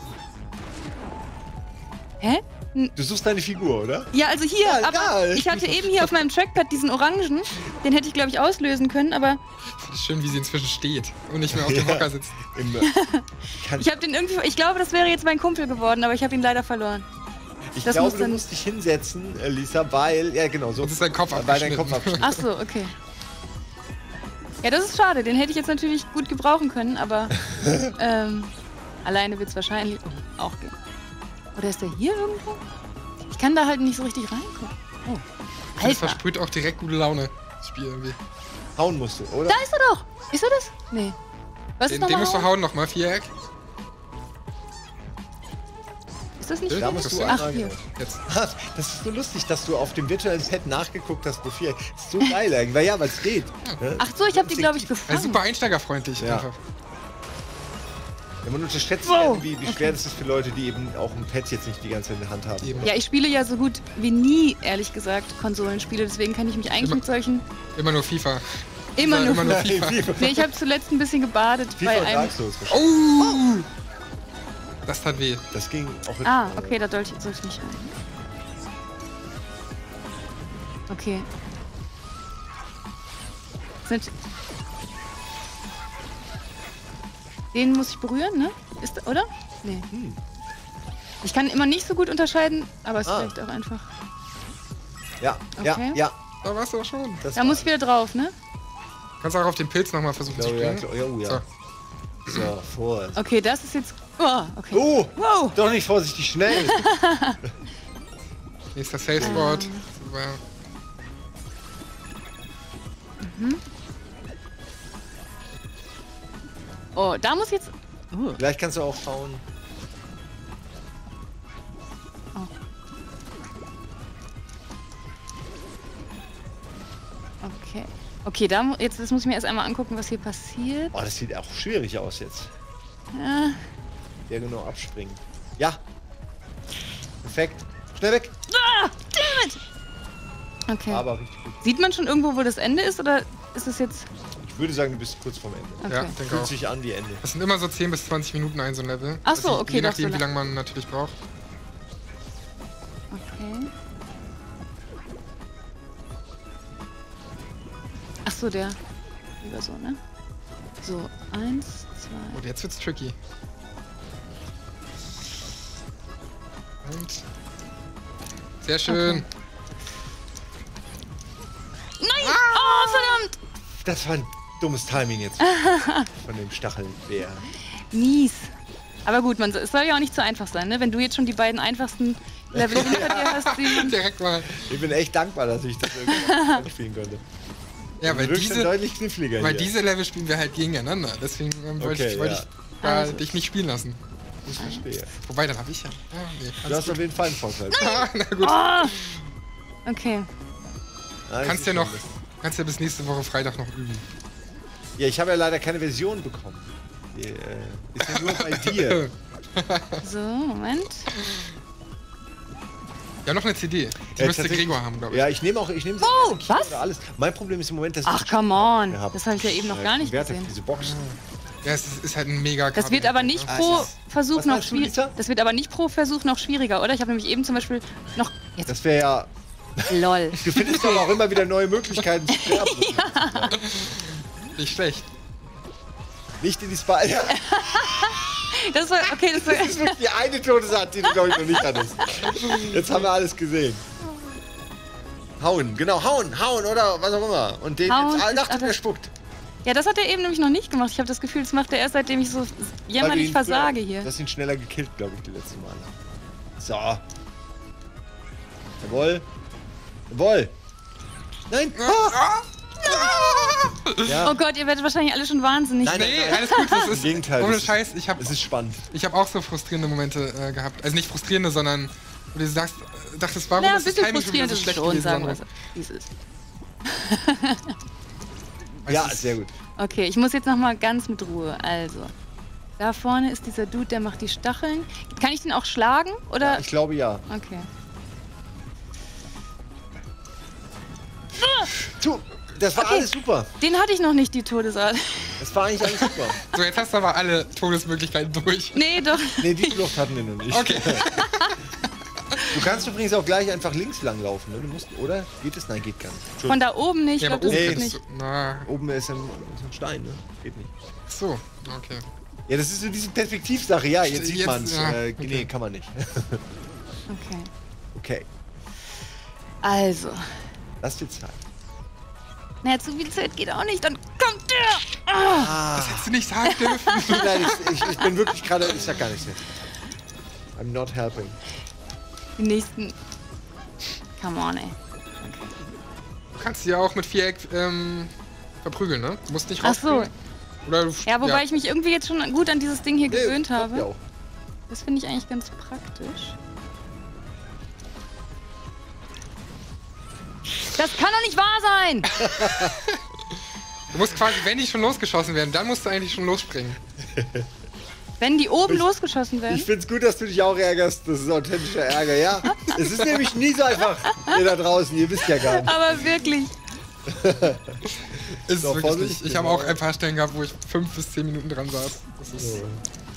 Hä?
Du suchst deine Figur, oder?
Ja, also hier,
Ja,
aber
egal.
ich hatte eben hier auf meinem Trackpad diesen Orangen. Den hätte ich, glaube ich, auslösen können, aber
Schön, wie sie inzwischen steht und nicht mehr auf dem
Ja.
Hocker sitzt.
Im, äh, kann,
ich habe den irgendwie. Ich glaube, das wäre jetzt mein Kumpel geworden, aber ich habe ihn leider verloren.
ich
das
glaube,
muss
du
dann-
musst dich hinsetzen, äh, Lisa, weil. Ja, genau, so.
Jetzt ist dein Kopf
Weil dein
abgeschnitten.
Kopf abgeschnitten.
Ach so, okay. Ja, das ist schade. Den hätte ich jetzt natürlich gut gebrauchen können, aber ähm, alleine wird es wahrscheinlich auch gehen. Oder ist der hier irgendwo? Ich kann da halt nicht so richtig reingucken. Oh,
Das
Alter.
versprüht auch direkt gute Laune. Das Spiel irgendwie.
Hauen musst du, oder?
Da ist er doch. Ist er das? Nee. Was
Den,
ist
den
nochmal?
musst du hauen nochmal, Viereck.
Ist das nicht
Da
hier?
musst du
Ach,
einmal-
hier.
Jetzt.
Das ist so lustig, dass du auf dem virtuellen Pad nachgeguckt hast, wofür. Das ist so geil eigentlich. Weil ja, weil es geht. Ne?
Ach so, ich habe die, glaube ich,
Ja,
gefangen.
super einsteigerfreundlich
Ja.
einfach.
Ja, man unterschätzt
Wow.
gerne, wie, wie schwer das ist für Leute, die eben auch ein Pad jetzt nicht die ganze Zeit in der Hand haben.
Eben.
Ja, ich spiele ja so gut wie nie, ehrlich gesagt, Konsolenspiele. Deswegen kann ich mich eigentlich
Immer-
mit solchen
Immer nur FIFA.
immer
Ja,
nur...
immer nur
Hey,
FIFA.
FIFA,
Nee, ich habe zuletzt ein bisschen gebadet
FIFA
bei
und
einem...
Dark Souls wahrscheinlich.
Oh! Das tat weh.
Das ging auch wirklich.
Ah, okay, da sollte ich, soll ich nicht rein. Okay. Sind... Den muss ich berühren, ne? Ist, oder? Nee.
Hm.
Ich kann immer nicht so gut unterscheiden, aber es
Ah.
vielleicht auch einfach...
Ja, ja,
Okay.
ja.
Da warst du auch schon.
Das
Da muss ich wieder drauf, ne?
Kannst auch auf den Pilz nochmal versuchen zu
glaube, ja,
springen.
klar. Oh, ja.
So.
So, vor.
Okay, das ist jetzt... Oh, okay.
Oh,
Wow!
doch nicht vorsichtig, schnell.
Nächster Safe Spot.
Ähm.
Super.
Oh, da muss jetzt... Oh.
Vielleicht kannst du auch hauen.
Okay. Okay, da, mu- jetzt das muss ich mir erst einmal angucken, was hier passiert.
Oh, das sieht auch schwierig aus jetzt.
Ja.
Ja, genau, abspringen. Ja. Perfekt. Schnell weg.
Ah, damn it! Okay.
Aber richtig gut.
Sieht man schon irgendwo, wo das Ende ist, oder ist es jetzt...
Ich würde sagen, du bist kurz vorm Ende.
Okay.
Ja, denke
Fühlt
auch.
sich an wie Ende.
Das sind immer so zehn bis zwanzig Minuten ein so ein Level.
Ach so,
Also
okay,
Je
doch,
nachdem,
so
wie
lang.
lange man natürlich braucht.
Okay. Ach so, der. Lieber so, ne? So, eins, zwei...
Und jetzt wird's tricky. Und. Sehr schön.
Okay. Nein! Oh, verdammt!
Das war ein dummes Timing jetzt. Von dem Stachelbär.
Mies. Aber gut, man, so- es soll ja auch nicht so einfach sein, ne? Wenn du jetzt schon die beiden einfachsten Level hinter dir hast, Simon.
Direkt mal.
Ich bin echt dankbar, dass ich das irgendwie spielen konnte.
Ja, weil
Du wirkst dann
diese,
deutlich kniffliger
weil
hier.
diese Level spielen wir halt gegeneinander. Deswegen ähm, wollte
Okay,
ich, wollte
ja.
ich da
Also.
dich nicht spielen lassen.
Ich verstehe.
Wobei, dann habe ich ja. Ah, nee,
Du
alles
hast
gut.
auf jeden Fall einen Vorteil.
Ah, na gut.
Oh! Okay.
Ah, das
Kannst
ist
ja
schon
noch,
das-
kannst ja bis nächste Woche Freitag noch üben.
Ja, ich habe ja leider keine Version bekommen. Die, äh, ist ja nur bei dir.
So, Moment.
Ja, noch eine C D. Die
Ja,
müsste
tatsächlich-
Gregor haben, glaube ich.
Ja, ich nehme auch, ich nehme
Oh, was?
alles. Mein Problem ist im Moment, dass
Ach,
ich
come on.
gehabt.
Das habe ich ja eben noch
Äh,
gar nicht
Werte für
gesehen.
diese Box.
Ja, es ist, ist halt ein mega
Das wird
Kabel-
aber nicht
Ah,
pro
ja.
Versuch
Was
noch
meinst du,
schwieriger.
Lisa?
Das wird aber nicht pro Versuch noch schwieriger, oder? Ich habe nämlich eben zum Beispiel noch. Jetzt.
Das wäre ja.
Lol.
Du findest aber auch immer wieder neue Möglichkeiten zu sterben.
Nicht schlecht.
Nicht in die Spal. Ja,
Das war. Okay, das war.
das ist wirklich die eine Todesart, die du, glaube ich, noch nicht hattest. Jetzt haben wir alles gesehen. Hauen, genau, hauen, hauen oder was auch immer. Und den
Hauen
jetzt. Ah,
ist-
Achtung,
ach,
der
das-
spuckt.
Ja, das hat er eben nämlich noch nicht gemacht. Ich habe das Gefühl, das macht er erst seitdem ich so
Weil du
jämmerlich
ihn
versage
früher-
hier.
Du hast ihn schneller gekillt, glaube ich, die letzten Male. So. Jawohl. Jawohl. Nein. Ah. Ja.
Oh Gott, ihr werdet wahrscheinlich alle schon wahnsinnig.
Nein, nein,
Nee,
nein.
alles gut. Das ist,
Im Gegenteil,
ohne
das ist-
Scheiß, ich habe
Es ist spannend.
ich hab auch so frustrierende Momente äh, gehabt. Also nicht frustrierende, sondern wo du sagst, äh, dachtest, warum
Ja, ein
ist das
bisschen
Timing schon wieder
frustrierend
so
ist es
schlecht
schon,
gewesen?
sagen wir
Sandro?
es, wie es ist.
Ja,
Es ist-
sehr gut.
Okay, ich muss jetzt noch mal ganz mit Ruhe. Also, da vorne ist dieser Dude, der macht die Stacheln. Kann ich den auch schlagen? Oder?
Ich glaube ja.
Okay.
Du, das war
Okay.
alles super.
Den hatte ich noch nicht, die Todesart.
Das war eigentlich alles super.
So, jetzt hast du aber alle Todesmöglichkeiten durch.
Nee, doch.
Nee, die Flucht hatten wir noch nicht.
Okay.
Du kannst übrigens auch gleich einfach links lang laufen, ne? Du musst, oder? Geht es? Nein, geht gar nicht.
Von da oben nicht. Ich
Ja,
glaube,
aber
das
oben
geht
Nee,
nicht.
kannst du. Na,
Oben ist ein, ist ein Stein, ne? Geht nicht.
ach so, okay.
Ja, das ist so diese Perspektivsache. Ja, jetzt sieht
Jetzt,
man's.
ja,
Äh,
okay.
Nee, kann man nicht.
Okay.
Okay,
Also.
lass dir Zeit.
Naja, zu viel Zeit geht auch nicht. Dann kommt der. Ah.
Ah,
Das hättest du nicht sagen dürfen.
nein, ich, ich, ich bin wirklich gerade, ich sag gar nichts jetzt. I'm not helping.
Die nächsten. Come on, ey.
Du kannst sie ja auch mit Viereck ähm, verprügeln, ne? Du musst nicht
Ach so.
rausspringen. Oder du,
Ja, wobei ich mich irgendwie jetzt schon gut an dieses Ding hier
Nee,
gewöhnt
klappt
habe.
ja auch.
Das finde ich eigentlich ganz praktisch. Das kann doch nicht wahr sein!
Du musst quasi, wenn die schon losgeschossen werden, dann musst du eigentlich schon losspringen.
Wenn die oben losgeschossen werden.
Ich find's gut, dass du dich auch ärgerst. Das ist authentischer Ärger, ja? Es ist nämlich nie so einfach, ihr da draußen, ihr wisst ja gar nicht.
Aber wirklich.
Ist
So,
wirklich
Vorsicht,
nicht. Ich habe
genau.
auch ein paar Stellen gehabt, wo ich fünf bis zehn Minuten dran saß. Das ist,
So.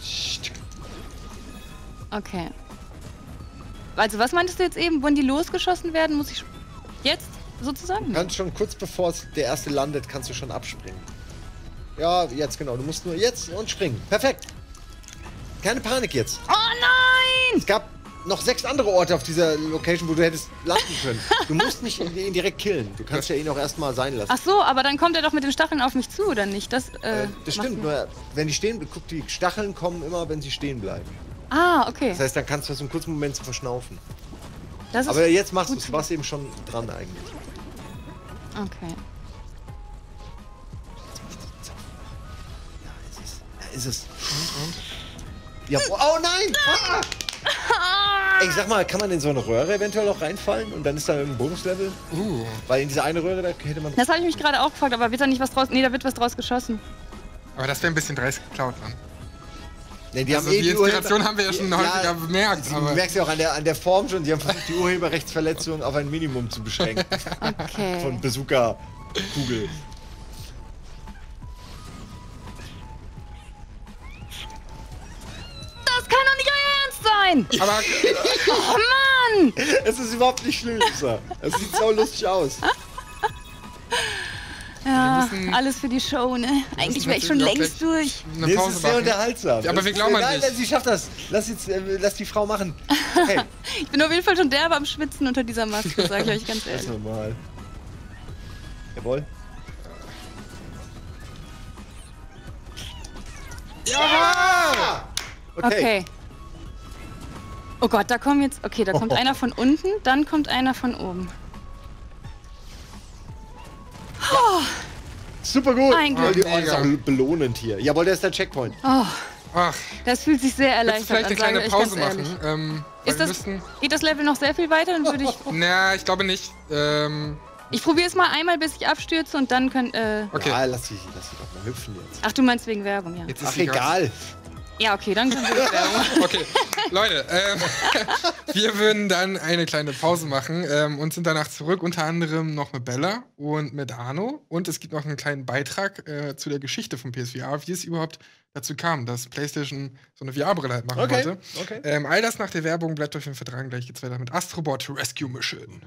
Okay. Also, was meintest du jetzt eben? Wenn die losgeschossen werden, muss ich jetzt sozusagen?
Du kannst schon kurz bevor es der erste landet, kannst du schon abspringen. Ja, jetzt genau. Du musst nur jetzt und springen. Perfekt. Keine Panik jetzt.
Oh nein!
Es gab noch sechs andere Orte auf dieser Location, wo du hättest landen können. Du musst nicht ihn ihn direkt killen. Du kannst ja ihn auch erstmal sein lassen.
Ach so, aber dann kommt er doch mit den Stacheln auf mich zu, oder nicht? Das, äh,
Äh, das
macht
stimmt,
mir-
nur wenn die stehen, guck, die Stacheln kommen immer, wenn sie stehen bleiben.
Ah, okay.
Das heißt, dann kannst du das einen kurzen Moment zu verschnaufen.
Das ist
Aber jetzt machst du
gut
es,
zu
du warst eben schon dran eigentlich.
Okay.
Ja, ist es. Ja, ist es. Ja, oh, oh nein! Ah! Ey, sag mal, kann man in so eine Röhre eventuell auch reinfallen und dann ist da irgendein Bonuslevel?
uh,
Weil in diese eine Röhre, da hätte man...
Das habe ich mich gerade auch gefragt, aber wird da nicht was draus. Nee, da wird was draus geschossen.
aber das wäre ein bisschen dreist geklaut dann.
Nee, die
Also
haben eh
die
Urheber-
Inspiration haben wir ja schon häufiger bemerkt,
Sie
aber-
merkst ja auch an der, an der Form schon, die haben versucht, die Urheberrechtsverletzung auf ein Minimum zu beschränken.
Okay.
Von Bazooka-Kugel.
Das kann doch nicht euer Ernst sein!
Aber
Oh Mann!
Es ist überhaupt nicht schlimm, Lisa. Es sieht so lustig aus.
Ja,
müssen-
alles für die Show, ne? Eigentlich wäre ich schon
natürlich auch
längst
gleich
durch.
eine
Nee, es
Pause
ist sehr
machen.
unterhaltsam.
Ja, aber
Es
wir
ist-
glauben an
nein,
dich.
nein, sie schafft das. Lass, jetzt, äh, lass die Frau machen. Hey,
Ich bin auf jeden Fall schon derbe am Schwitzen unter dieser Maske, sag ich euch ganz
das
ehrlich.
ist normal. Jawohl. Ja! Okay.
Okay. Oh Gott, da kommen jetzt. Okay, da kommt einer von unten, dann kommt einer von oben.
Super gut.
Ein Glück.
Oh, die- oh, das ist
Mega.
auch belohnend hier. Jawohl, der ist der Checkpoint.
Oh,
ach,
das fühlt sich sehr
willst du
erleichtert
vielleicht eine
an,
kleine
sage ich
Pause
ganz
machen?
ehrlich.
Ähm, weil
Ist
wir
das,
müssten,
geht das Level noch sehr viel weiter? Dann würde ich.
na, ich glaube nicht. Ähm,
Ich probiere es mal einmal, bis ich abstürze und dann könnt. Äh
Okay.
Ja, lass dich, lass dich doch mal hüpfen jetzt.
Ach, du meinst wegen Werbung, ja.
Jetzt ist
Ach,
sie grad-
egal.
Ja, okay, dann können wir Werbung.
Okay, Leute, ähm, wir würden dann eine kleine Pause machen ähm, und sind danach zurück, unter anderem noch mit Bella und mit Arno. Und es gibt noch einen kleinen Beitrag äh, zu der Geschichte von P S V R, wie es überhaupt dazu kam, dass PlayStation so eine V R-Brille halt machen
Okay,
wollte.
okay.
Ähm, all das nach der Werbung, bleibt euch im Vertrag, gleich geht's weiter mit Astrobot Rescue Mission.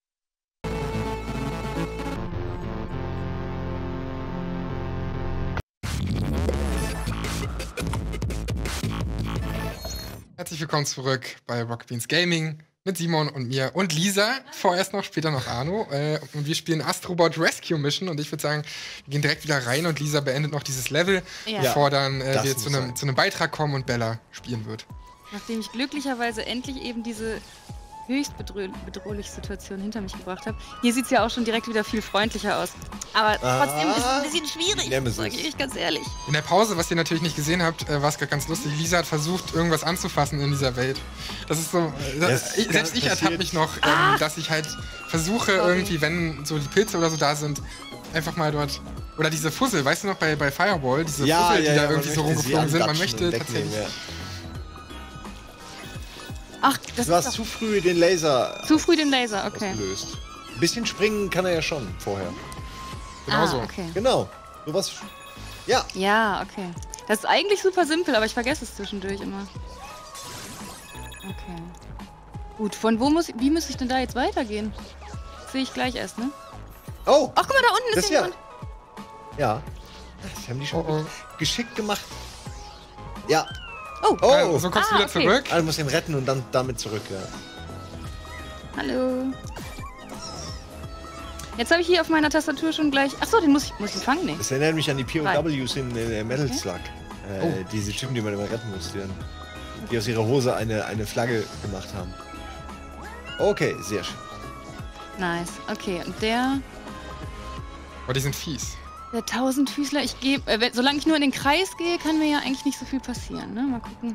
Herzlich willkommen zurück bei Rocket Beans Gaming mit Simon und mir und Lisa. Vorerst noch, später noch Arno. Äh, und wir spielen Astrobot Rescue Mission. Und ich würde sagen, wir gehen direkt wieder rein und Lisa beendet noch dieses Level,
Ja.
bevor dann äh,
Das
wir
muss
zu einem,
sein.
zu einem Beitrag kommen und Bella spielen wird.
Nachdem ich glücklicherweise endlich eben diese höchst bedroh bedrohliche Situation hinter mich gebracht habe. Hier sieht es ja auch schon direkt wieder viel freundlicher aus. Aber trotzdem ist es ein bisschen schwierig,
Nemesis.
sage ich ganz ehrlich.
In der Pause, was ihr natürlich nicht gesehen habt, äh, war es gerade ganz lustig. Lisa hat versucht, irgendwas anzufassen in dieser Welt. Das ist so. Äh,
Das
ich,
ist
selbst ich
passiert.
ertappe mich noch, ähm, dass ich halt versuche,
Sorry.
irgendwie, wenn so die Pilze oder so da sind, einfach mal dort. Oder diese Fussel, weißt du noch, bei, bei Firewall, diese
Ja,
Fussel, die
ja,
da
ja, man
irgendwie so
möchte sie
rumgeflogen sind. Man
andatschen
möchte
und
tatsächlich.
wegnehmen, ja.
Ach, das
Du hast
ist
zu früh den Laser
doch zu früh den Laser, okay.
ausgelöst. Ein bisschen springen kann er ja schon vorher.
Genau so.
Ah, okay.
Genau. Sowas. Ja.
Ja, okay. Das ist eigentlich super simpel, aber ich vergesse es zwischendurch immer. Okay. Gut, von wo muss ich, wie muss ich denn da jetzt weitergehen? Das sehe ich gleich erst, ne?
Oh,
Ach, guck mal, da unten
das
ist
ja.
jemand.
Ja. Das haben die schon
Oh, oh.
geschickt gemacht. Ja.
Oh,
Oh.
Äh, so kommst du
Ah,
wieder
okay.
zurück.
Ah, du musst ihn retten und dann damit zurück, ja.
hallo. Jetzt habe ich hier auf meiner Tastatur schon gleich. Achso, den muss ich, muss ich fangen? Nee.
Das erinnert mich an die P O Ws in äh, Metal
Okay.
Slug. Äh,
Oh.
Diese Typen, die man immer retten muss, die, dann, die aus ihrer Hose eine, eine Flagge gemacht haben. Okay, sehr schön.
Nice. Okay, und der.
Oh, die sind fies.
Der Tausendfüßler, ich gehe. Äh, wenn- solange ich nur in den Kreis gehe, kann mir ja eigentlich nicht so viel passieren, ne? Mal gucken.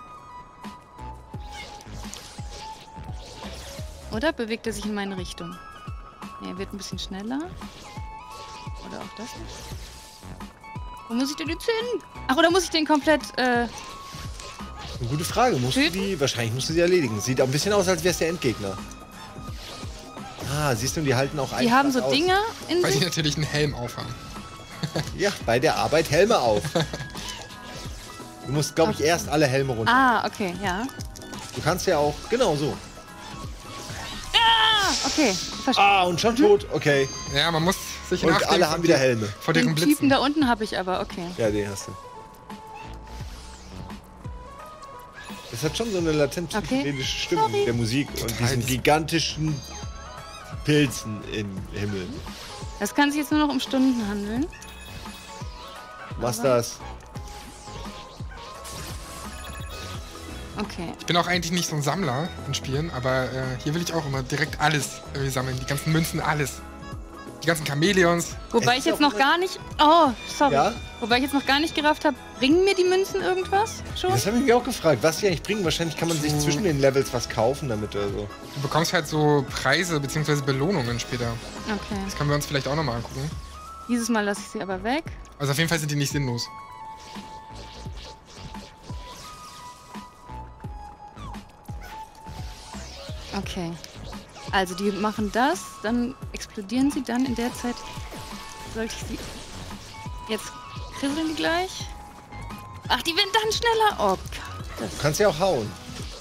Oder bewegt er sich in meine Richtung? Ne, er wird ein bisschen schneller. Oder auch das nicht. Wo muss ich denn jetzt hin? Ach, oder muss ich den komplett. Äh,
Eine gute Frage. Musst du
Töten?
die, wahrscheinlich musst du sie erledigen. Sieht auch ein bisschen aus, als wäre es der Endgegner. Ah, siehst du, die halten auch
die haben so
aus.
Dinger in
Weil die
sich.
natürlich einen Helm aufhaben.
Ja, bei der Arbeit Helme auf. Du musst, glaube ich,
Okay.
erst alle Helme runter.
Ah, okay, ja.
Du kannst ja auch, genau so.
Ah, okay. Verstehe.
Ah, und schon tot. Okay.
Ja, man muss sich
Und
nachdenken
alle
vor
haben wieder
die-
Helme.
vor deren
Den
Blitzen.
Typen da unten habe ich aber, okay.
Ja, den hast du. Das hat schon so eine latent
Okay.
psychedelische Stimmung
Sorry.
der Musik und diesen
das-
gigantischen Pilzen im Himmel.
Das kann sich jetzt nur noch um Stunden handeln.
Was
Aber-
das?
Okay.
Ich bin auch eigentlich nicht so ein Sammler in Spielen, aber äh, hier will ich auch immer direkt alles irgendwie sammeln. Die ganzen Münzen, alles. Die ganzen Chamäleons.
Wobei
Es
ich
ist
jetzt
auch
noch
immer-
gar nicht. Oh, sorry.
Ja?
Wobei ich jetzt noch gar nicht gerafft habe, bringen mir die Münzen irgendwas schon?
Das habe ich mich auch gefragt, was die eigentlich bringen. Wahrscheinlich kann man sich
So.
zwischen den Levels was kaufen damit oder so.
Du bekommst halt so Preise bzw. Belohnungen später.
Okay.
Das können wir uns vielleicht auch nochmal angucken.
Dieses Mal lasse ich sie aber weg.
Also auf jeden Fall sind die nicht sinnlos.
Okay. Also die machen das, dann explodieren sie, dann in der Zeit sollte ich sie. Jetzt krisseln die gleich. Ach, die werden dann schneller. Oh Gott.
Du
Das,
kannst ja auch hauen.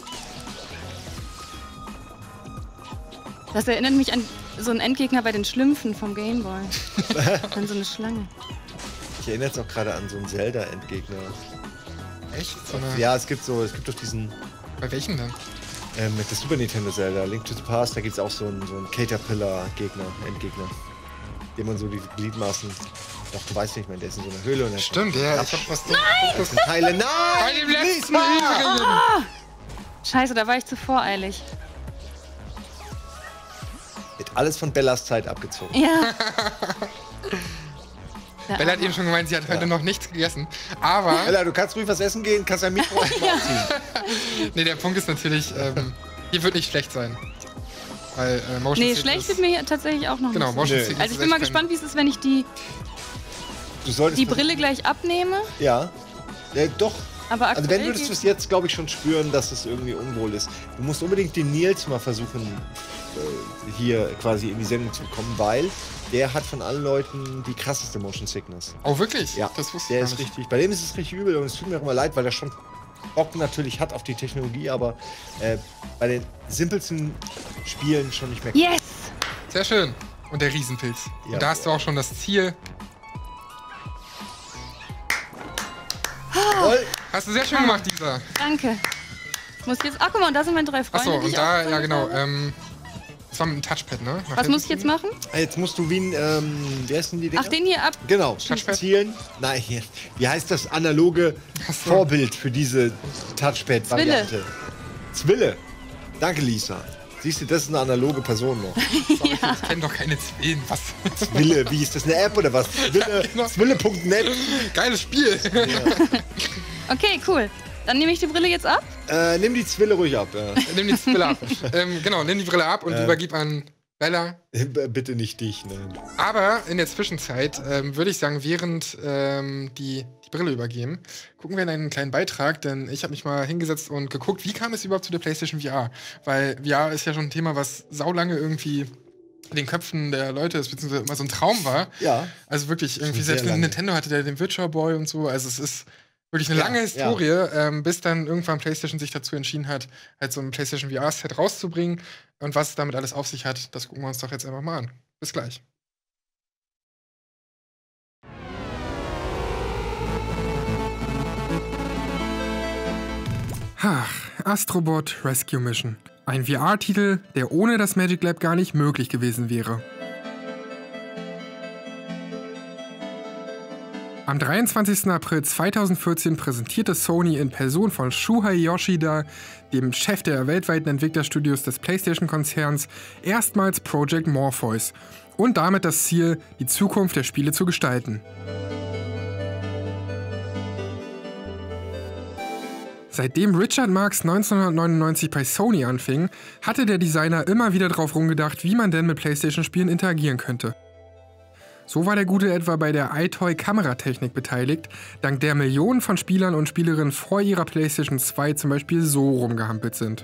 das erinnert mich an so einen Endgegner bei den Schlümpfen vom Gameboy. Dann so eine Schlange.
Ich erinnere jetzt auch gerade an so einen Zelda-Endgegner.
Echt? So eine,
Ja, es gibt so, es gibt doch diesen
Bei welchen denn?
ähm, mit der Super Nintendo Zelda, Link to the Past, da gibt es auch so einen, so einen Caterpillar-Gegner, Endgegner. Dem man so die Gliedmaßen. Doch, du weißt nicht mehr, der ist in so einer Höhle und der
Stimmt, ja. Ich hab was
das sind Teile. Nein!
Bei dem letzten
Lisa!
übrigen.
Scheiße, da war ich zu voreilig.
Wird alles von Bellas Zeit abgezogen.
Ja. Der
Bella hat
Arme.
eben schon gemeint, sie hat heute
Ja.
noch nichts gegessen. Aber,
Bella, du kannst ruhig was essen gehen, kannst dein Mikro ziehen.
nee, der Punkt ist natürlich, ähm, hier wird nicht schlecht sein. Weil äh, Motion
Nee,
Sickness-
schlecht wird mir hier tatsächlich auch noch
Genau,
nicht.
Motion
Nee.
Sickness
Also ich
ist
bin mal
echt kein-
gespannt, wie es ist, wenn ich die,
Du solltest
die Brille gleich abnehme.
Ja. Äh, doch.
Aber aktuell
Also wenn würdest du
geht's.
es jetzt, glaube ich, schon spüren, dass es irgendwie unwohl ist. Du musst unbedingt den Nils mal versuchen, äh, hier quasi in die Sendung zu bekommen, weil der hat von allen Leuten die krasseste Motion Sickness.
Oh, wirklich?
Ja,
Das wusste
der
ich
ist
gar nicht.
richtig. Bei dem ist es richtig übel und es tut mir auch immer leid, weil er schon Bock natürlich hat auf die Technologie, aber äh, bei den simpelsten Spielen schon nicht mehr.
Yes!
Sehr schön. Und der Riesenpilz.
Ja,
Und da hast du auch schon das Ziel.
Jawohl.
Hast du sehr schön gemacht, Lisa.
Danke. Ich muss jetzt. Ach, guck mal, und da sind meine drei Freunde.
Achso,
die
und
ich
da,
auch
ja
gesammelt
genau.
habe.
Ähm, das war mit dem Touchpad, ne? Nach
Was
hinten
muss ich jetzt
ziehen.
machen?
Jetzt musst du wie ein, ähm, wie heißen die Dinger?
Ach, den hier ab.
Genau,
Touchpad?
zielen. Nein, hier. Wie heißt das analoge
Ach so.
Vorbild für diese Touchpad-Variante? Zwille. Danke, Lisa. Siehst du, das ist eine analoge Person noch.
Sorry, Ich kenne doch keine Zwillen. Was?
Zwille, wie ist das, eine App oder was? Zwille,
genau.
Zwille Punkt net.
Geiles Spiel.
Okay, cool. Dann nehme ich die Brille jetzt ab.
Äh, nimm die Zwille ruhig ab. Ja.
Nimm die Brille ab. ähm, genau, nimm die Brille ab und
Äh.
übergib an Bella.
Bitte nicht dich, nein.
Aber in der Zwischenzeit ähm, würde ich sagen, während ähm, die die Brille übergeben, gucken wir in einen kleinen Beitrag, denn ich habe mich mal hingesetzt und geguckt, wie kam es überhaupt zu der PlayStation V R? Weil V R ist ja schon ein Thema, was saulange irgendwie in den Köpfen der Leute ist, beziehungsweise immer so ein Traum war.
Ja.
Also wirklich, irgendwie,
Schon
selbst
sehr
wenn
lange.
Nintendo hatte, der den Virtual Boy und so, also es ist wirklich eine
Ja,
lange
ja.
Historie, ähm, bis dann irgendwann PlayStation sich dazu entschieden hat, halt so ein PlayStation V R-Set rauszubringen. Und was es damit alles auf sich hat, das gucken wir uns doch jetzt einfach mal an. Bis gleich. Ach, Astrobot Rescue Mission. Ein V R-Titel, der ohne das Magic Lab gar nicht möglich gewesen wäre. Am dreiundzwanzigsten April zweitausendvierzehn präsentierte Sony in Person von Shuhei Yoshida, dem Chef der weltweiten Entwicklerstudios des PlayStation-Konzerns, erstmals Project Morpheus und damit das Ziel, die Zukunft der Spiele zu gestalten. Seitdem Richard Marx neunzehnhundertneunundneunzig bei Sony anfing, hatte der Designer immer wieder drauf rumgedacht, wie man denn mit PlayStation-Spielen interagieren könnte. So war der Gute etwa bei der iToy-Kameratechnik beteiligt, dank der Millionen von Spielern und Spielerinnen vor ihrer PlayStation zwei zum Beispiel so rumgehampelt sind.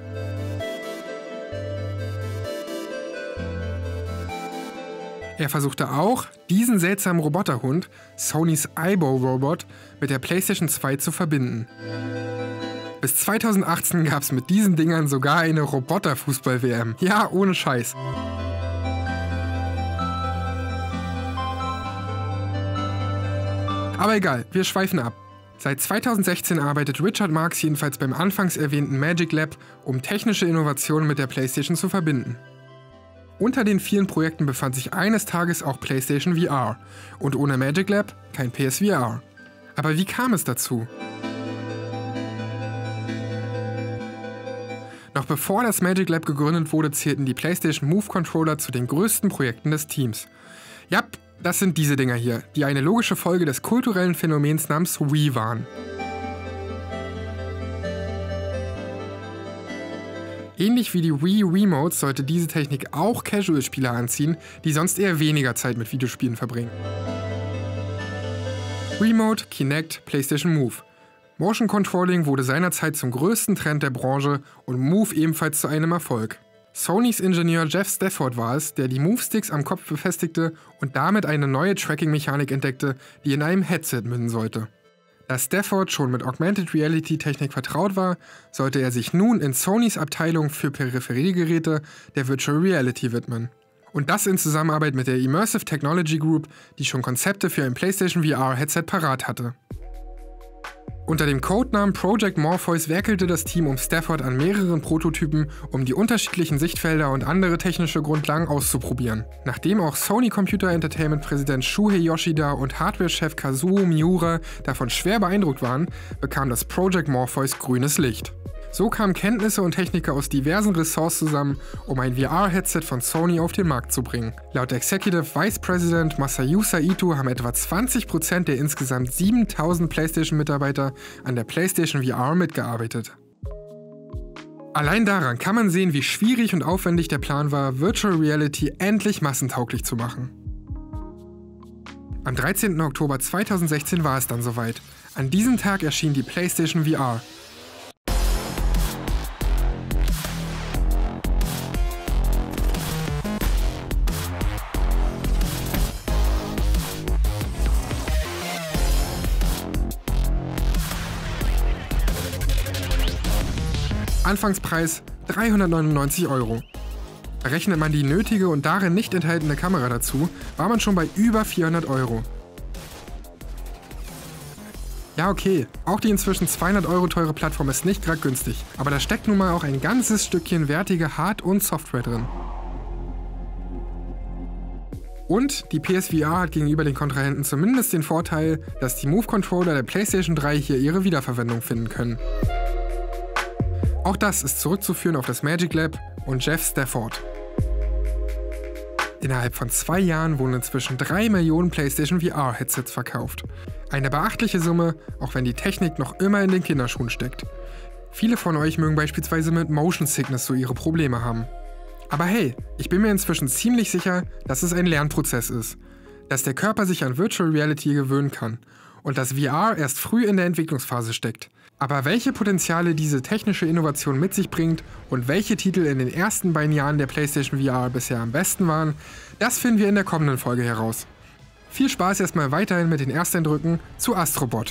Er versuchte auch, diesen seltsamen Roboterhund, Sonys Aibo-Robot, mit der PlayStation zwei zu verbinden. Bis zweitausendachtzehn gab es mit diesen Dingern sogar eine Roboter-Fußball-W M. Ja, ohne Scheiß. Aber egal, wir schweifen ab. Seit zweitausendsechzehn arbeitet Richard Marx jedenfalls beim anfangs erwähnten Magic Lab, um technische Innovationen mit der PlayStation zu verbinden. Unter den vielen Projekten befand sich eines Tages auch PlayStation V R. Und ohne Magic Lab kein P S V R. Aber wie kam es dazu? Noch bevor das Magic Lab gegründet wurde, zählten die PlayStation Move Controller zu den größten Projekten des Teams. Jap, das sind diese Dinger hier, die eine logische Folge des kulturellen Phänomens namens Wii waren. Ähnlich wie die Wii Remotes sollte diese Technik auch Casual-Spieler anziehen, die sonst eher weniger Zeit mit Videospielen verbringen. Remote, Kinect, PlayStation Move. Motion Controlling wurde seinerzeit zum größten Trend der Branche und Move ebenfalls zu einem Erfolg. Sonys Ingenieur Jeff Stafford war es, der die Move-Sticks am Kopf befestigte und damit eine neue Tracking-Mechanik entdeckte, die in einem Headset münden sollte. Da Stafford schon mit Augmented Reality-Technik vertraut war, sollte er sich nun in Sonys Abteilung für Peripheriegeräte der Virtual Reality widmen. Und das in Zusammenarbeit mit der Immersive Technology Group, die schon Konzepte für ein PlayStation V R-Headset parat hatte. Unter dem Codenamen Project Morpheus werkelte das Team um Stafford an mehreren Prototypen, um die unterschiedlichen Sichtfelder und andere technische Grundlagen auszuprobieren. Nachdem auch Sony Computer Entertainment Präsident Shuhei Yoshida und Hardware-Chef Kazuo Miura davon schwer beeindruckt waren, bekam das Project Morpheus grünes Licht. So kamen Kenntnisse und Techniker aus diversen Ressorts zusammen, um ein V R-Headset von Sony auf den Markt zu bringen. Laut Executive Vice President Masayusa Ito haben etwa zwanzig Prozent der insgesamt siebentausend PlayStation-Mitarbeiter an der PlayStation V R mitgearbeitet. Allein daran kann man sehen, wie schwierig und aufwendig der Plan war, Virtual Reality endlich massentauglich zu machen. Am dreizehnten Oktober zweitausendsechzehn war es dann soweit. An diesem Tag erschien die PlayStation V R. Anfangspreis dreihundertneunundneunzig Euro. Rechnet man die nötige und darin nicht enthaltene Kamera dazu, war man schon bei über vierhundert Euro. Ja okay, auch die inzwischen zweihundert Euro teure Plattform ist nicht gerade günstig, aber da steckt nun mal auch ein ganzes Stückchen wertige Hard- und Software drin. Und die P S V R hat gegenüber den Kontrahenten zumindest den Vorteil, dass die Move-Controller der PlayStation drei hier ihre Wiederverwendung finden können. Auch das ist zurückzuführen auf das Magic Lab und Jeff Stafford. Innerhalb von zwei Jahren wurden inzwischen drei Millionen PlayStation V R-Headsets verkauft. Eine beachtliche Summe, auch wenn die Technik noch immer in den Kinderschuhen steckt. Viele von euch mögen beispielsweise mit Motion Sickness so ihre Probleme haben. Aber hey, ich bin mir inzwischen ziemlich sicher, dass es ein Lernprozess ist. Dass der Körper sich an Virtual Reality gewöhnen kann und dass V R erst früh in der Entwicklungsphase steckt. Aber welche Potenziale diese technische Innovation mit sich bringt und welche Titel in den ersten beiden Jahren der PlayStation V R bisher am besten waren, das finden wir in der kommenden Folge heraus. Viel Spaß erstmal weiterhin mit den Ersteindrücken zu Astrobot.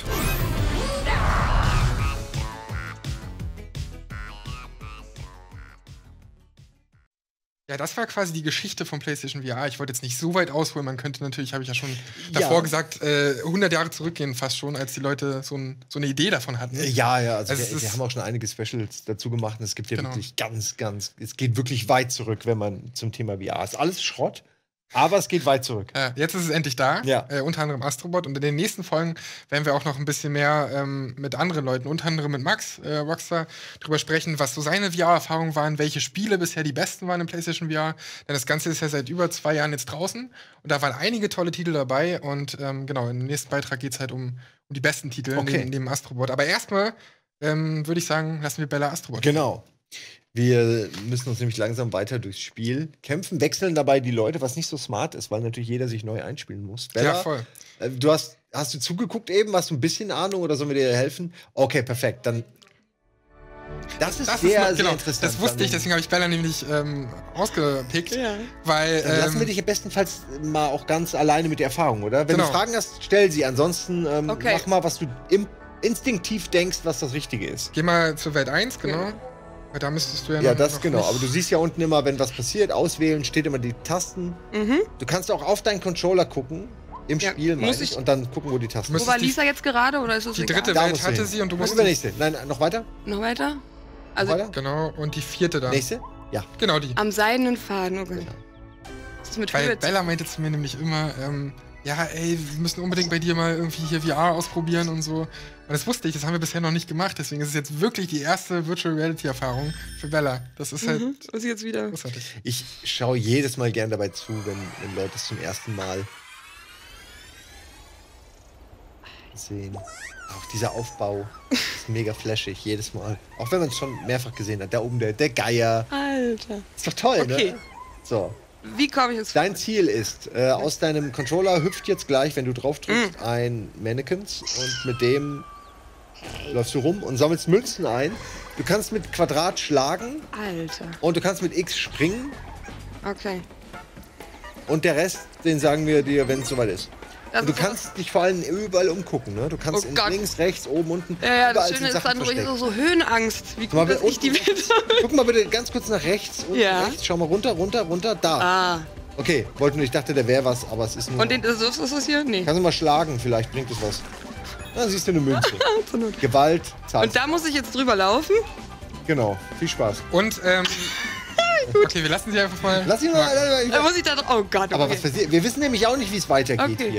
Ja, das war quasi die Geschichte von PlayStation V R. Ich wollte jetzt nicht so weit ausholen. Man könnte natürlich, habe ich ja schon davor ja. gesagt, äh, hundert Jahre zurückgehen fast schon, als die Leute so, ein, so eine Idee davon hatten.
Ja, ja, also, also wir, wir haben auch schon einige Specials dazu gemacht. Und es gibt ja genau. wirklich ganz, ganz, es geht wirklich weit zurück, wenn man zum Thema V R ist. Alles Schrott. Aber es geht weit zurück.
Ja, jetzt ist es endlich da,
ja.
äh, unter anderem Astrobot. Und in den nächsten Folgen werden wir auch noch ein bisschen mehr ähm, mit anderen Leuten, unter anderem mit Max äh, Rockstar, drüber sprechen, was so seine V R-Erfahrungen waren, welche Spiele bisher die besten waren im PlayStation V R. Denn das Ganze ist ja seit über zwei Jahren jetzt draußen. Und da waren einige tolle Titel dabei. Und ähm, genau, im nächsten Beitrag geht es halt um, um die besten Titel
okay.
neben, neben Astrobot. Aber erstmal ähm, würde ich sagen, lassen wir Bella Astrobot.
Genau. Wir müssen uns nämlich langsam weiter durchs Spiel kämpfen, wechseln dabei die Leute, was nicht so smart ist, weil natürlich jeder sich neu einspielen muss. Bella,
ja, voll.
Äh, du hast, hast du zugeguckt eben? Hast du ein bisschen Ahnung oder sollen wir dir helfen? Okay, perfekt. Dann. Das ist
das
sehr,
ist,
sehr
genau,
interessant.
Das wusste ich, deswegen habe ich Bella nämlich ähm, ausgepickt. Ja. Weil,
Dann
ähm,
lassen wir dich bestenfalls mal auch ganz alleine mit der Erfahrung, oder? Wenn
genau.
du Fragen hast, stell sie. Ansonsten ähm,
okay.
mach mal, was du im, instinktiv denkst, was das Richtige ist.
Geh mal zur Welt eins, genau. Ja. Weil da müsstest du ja
Ja,
noch,
das
noch
genau.
nicht.
Aber du siehst ja unten immer, wenn was passiert, auswählen, steht immer die Tasten.
Mhm.
Du kannst auch auf deinen Controller gucken, im
ja,
Spiel,
muss
ich,
ich
und dann gucken, wo die Tasten
sind. Wo war Lisa jetzt gerade, oder ist es
Die
egal?
dritte
Da
Welt
musst du
hatte
hin.
sie und du
Das
musst...
übernächste. Nein, noch weiter?
Noch weiter? Also
Noch weiter?
Genau, und die vierte dann.
Nächste? Ja.
Genau die.
am seidenen Faden, okay.
Genau.
Was ist mit
Weil
Höhe?
Bella meinte zu mir nämlich immer, ähm, ja, ey, wir müssen unbedingt bei dir mal irgendwie hier V R ausprobieren und so. Und das wusste ich, das haben wir bisher noch nicht gemacht. Deswegen ist es jetzt wirklich die erste Virtual Reality-Erfahrung für Bella. Das ist halt
Mhm, was jetzt wieder?
großartig.
Ich schaue jedes Mal gern dabei zu, wenn, wenn Leute es zum ersten Mal sehen. Auch dieser Aufbau ist mega flashig, jedes Mal. Auch wenn man es schon mehrfach gesehen hat. Da oben der, der Geier.
Alter.
Ist doch toll,
Okay.
ne? So.
Wie komme ich jetzt?
Dein Ziel ist, äh, aus deinem Controller hüpft jetzt gleich, wenn du drauf drückst, ein Mannequins und mit dem läufst du rum und sammelst Münzen ein. Du kannst mit Quadrat schlagen
Alter.
und du kannst mit X springen
Okay.
und der Rest, den sagen wir dir, wenn es soweit ist.
Das
Und du
ist
kannst dich vor allem überall umgucken, ne? Du kannst
Oh
in
Gott.
links, rechts, oben, unten.
Ja, ja, das
überall
Schöne
sind
ist
Sachen
dann ruhig
versteckt.
so, so Höhenangst. Wie
Mal
gut, dass
bitte
ich die
unten-
Welt
Guck mal bitte ganz kurz nach rechts, unten
Ja.
rechts. Schau mal runter, runter, runter, da.
Ah.
Okay, wollte nur, ich dachte, der wäre was, aber es ist nur...
Und den, ist das ist das hier? Nee.
Kannst du mal schlagen, vielleicht bringt es was. Dann siehst du eine Münze.
Zur Not.
Gewalt, Zahl.
Und da muss ich jetzt drüber laufen?
Genau, viel Spaß.
Und, ähm, okay, wir lassen sie einfach mal.
Lass ihn mal...
Da
Ja.
muss ich da drauf. Oh Gott,
Aber
okay.
was passiert? Wir wissen nämlich auch nicht, wie es weitergeht
Okay.
hier.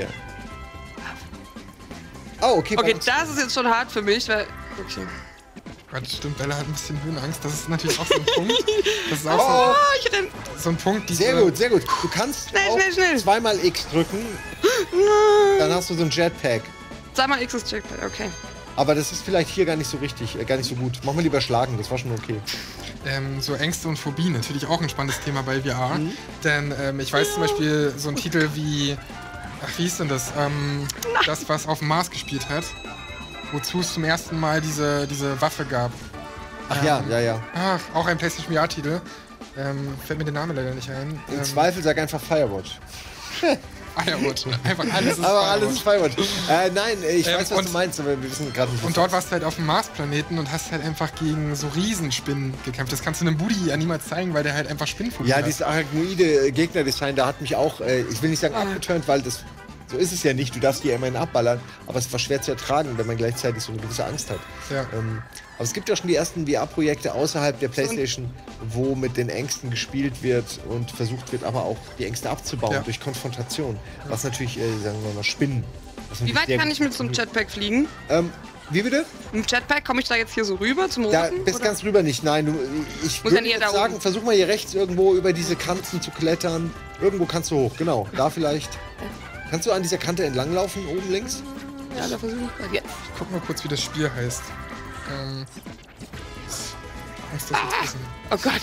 Oh, okay.
Okay,
bei uns-
das ist jetzt schon hart für mich, weil. Okay.
Gott, stimmt, Bella hat ein bisschen Höhenangst. Das ist natürlich auch so ein Punkt. Das ist auch
Oh,
Oh,
ich renn.
so, so ein Punkt, die.
sehr gut, sehr gut. Du kannst
Schnell,
auch
schnell, schnell.
zweimal X drücken, dann hast du so ein Jetpack.
Zweimal X ist Checkpad, okay.
Aber das ist vielleicht hier gar nicht so richtig, äh, gar nicht so gut. Mach mal lieber schlagen, das war schon okay.
Ähm, so Ängste und Phobien, natürlich auch ein spannendes Thema bei V R.
Mhm.
Denn ähm, ich weiß zum Beispiel so ein Titel wie, ach wie hieß denn das? Ähm, das, was auf dem Mars gespielt hat. Wozu es zum ersten Mal diese, diese Waffe gab.
Ach ja, ja, ja.
Ach, auch ein PlayStation V R-Titel. Ähm, fällt mir der Name leider nicht ein.
Im
Ähm,
Zweifel sag einfach Firewatch.
Firewatch. Einfach alles ist
Aber
Firewatch.
alles ist Firewatch. Äh, nein, ich
Ähm,
weiß, was
und-
du meinst, aber wir wissen gerade nicht, was
Und dort warst du halt auf dem Marsplaneten und hast halt einfach gegen so Riesenspinnen gekämpft. Das kannst du einem Budi ja niemals zeigen, weil der halt einfach Spinnenphobie
Ja,
hat.
dieses arachnoide Gegnerdesign, da hat mich auch, äh, ich will nicht sagen abgeturnt, weil das, so ist es ja nicht, du darfst die ja immerhin abballern, aber es war schwer zu ertragen, wenn man gleichzeitig so eine gewisse Angst hat.
Ja.
Ähm, aber es gibt ja schon die ersten V R-Projekte außerhalb der Playstation, wo mit den Ängsten gespielt wird und versucht wird, aber auch die Ängste abzubauen
Ja.
durch Konfrontation. Was natürlich, äh, sagen wir mal, Spinnen. was
Wie
natürlich
weit
sehr
kann
gut
ich mit so einem
funktioniert.
Jetpack fliegen?
Ähm, wie bitte?
Mit dem Jetpack komme ich da jetzt hier so rüber zum
Da
Roten?
bist
oder?
ganz rüber nicht. Nein, du, ich
Muss
würde
dann hier
jetzt
da
sagen,
oben?
versuch mal hier rechts irgendwo über diese Kanten zu klettern. Irgendwo kannst du hoch, genau. Da vielleicht. Kannst du an dieser Kante entlanglaufen, oben links?
Ja, da versuche ich gerade. Jetzt.
Ich guck mal kurz, wie das Spiel heißt. Ähm, muss das jetzt wissen.
Oh Gott.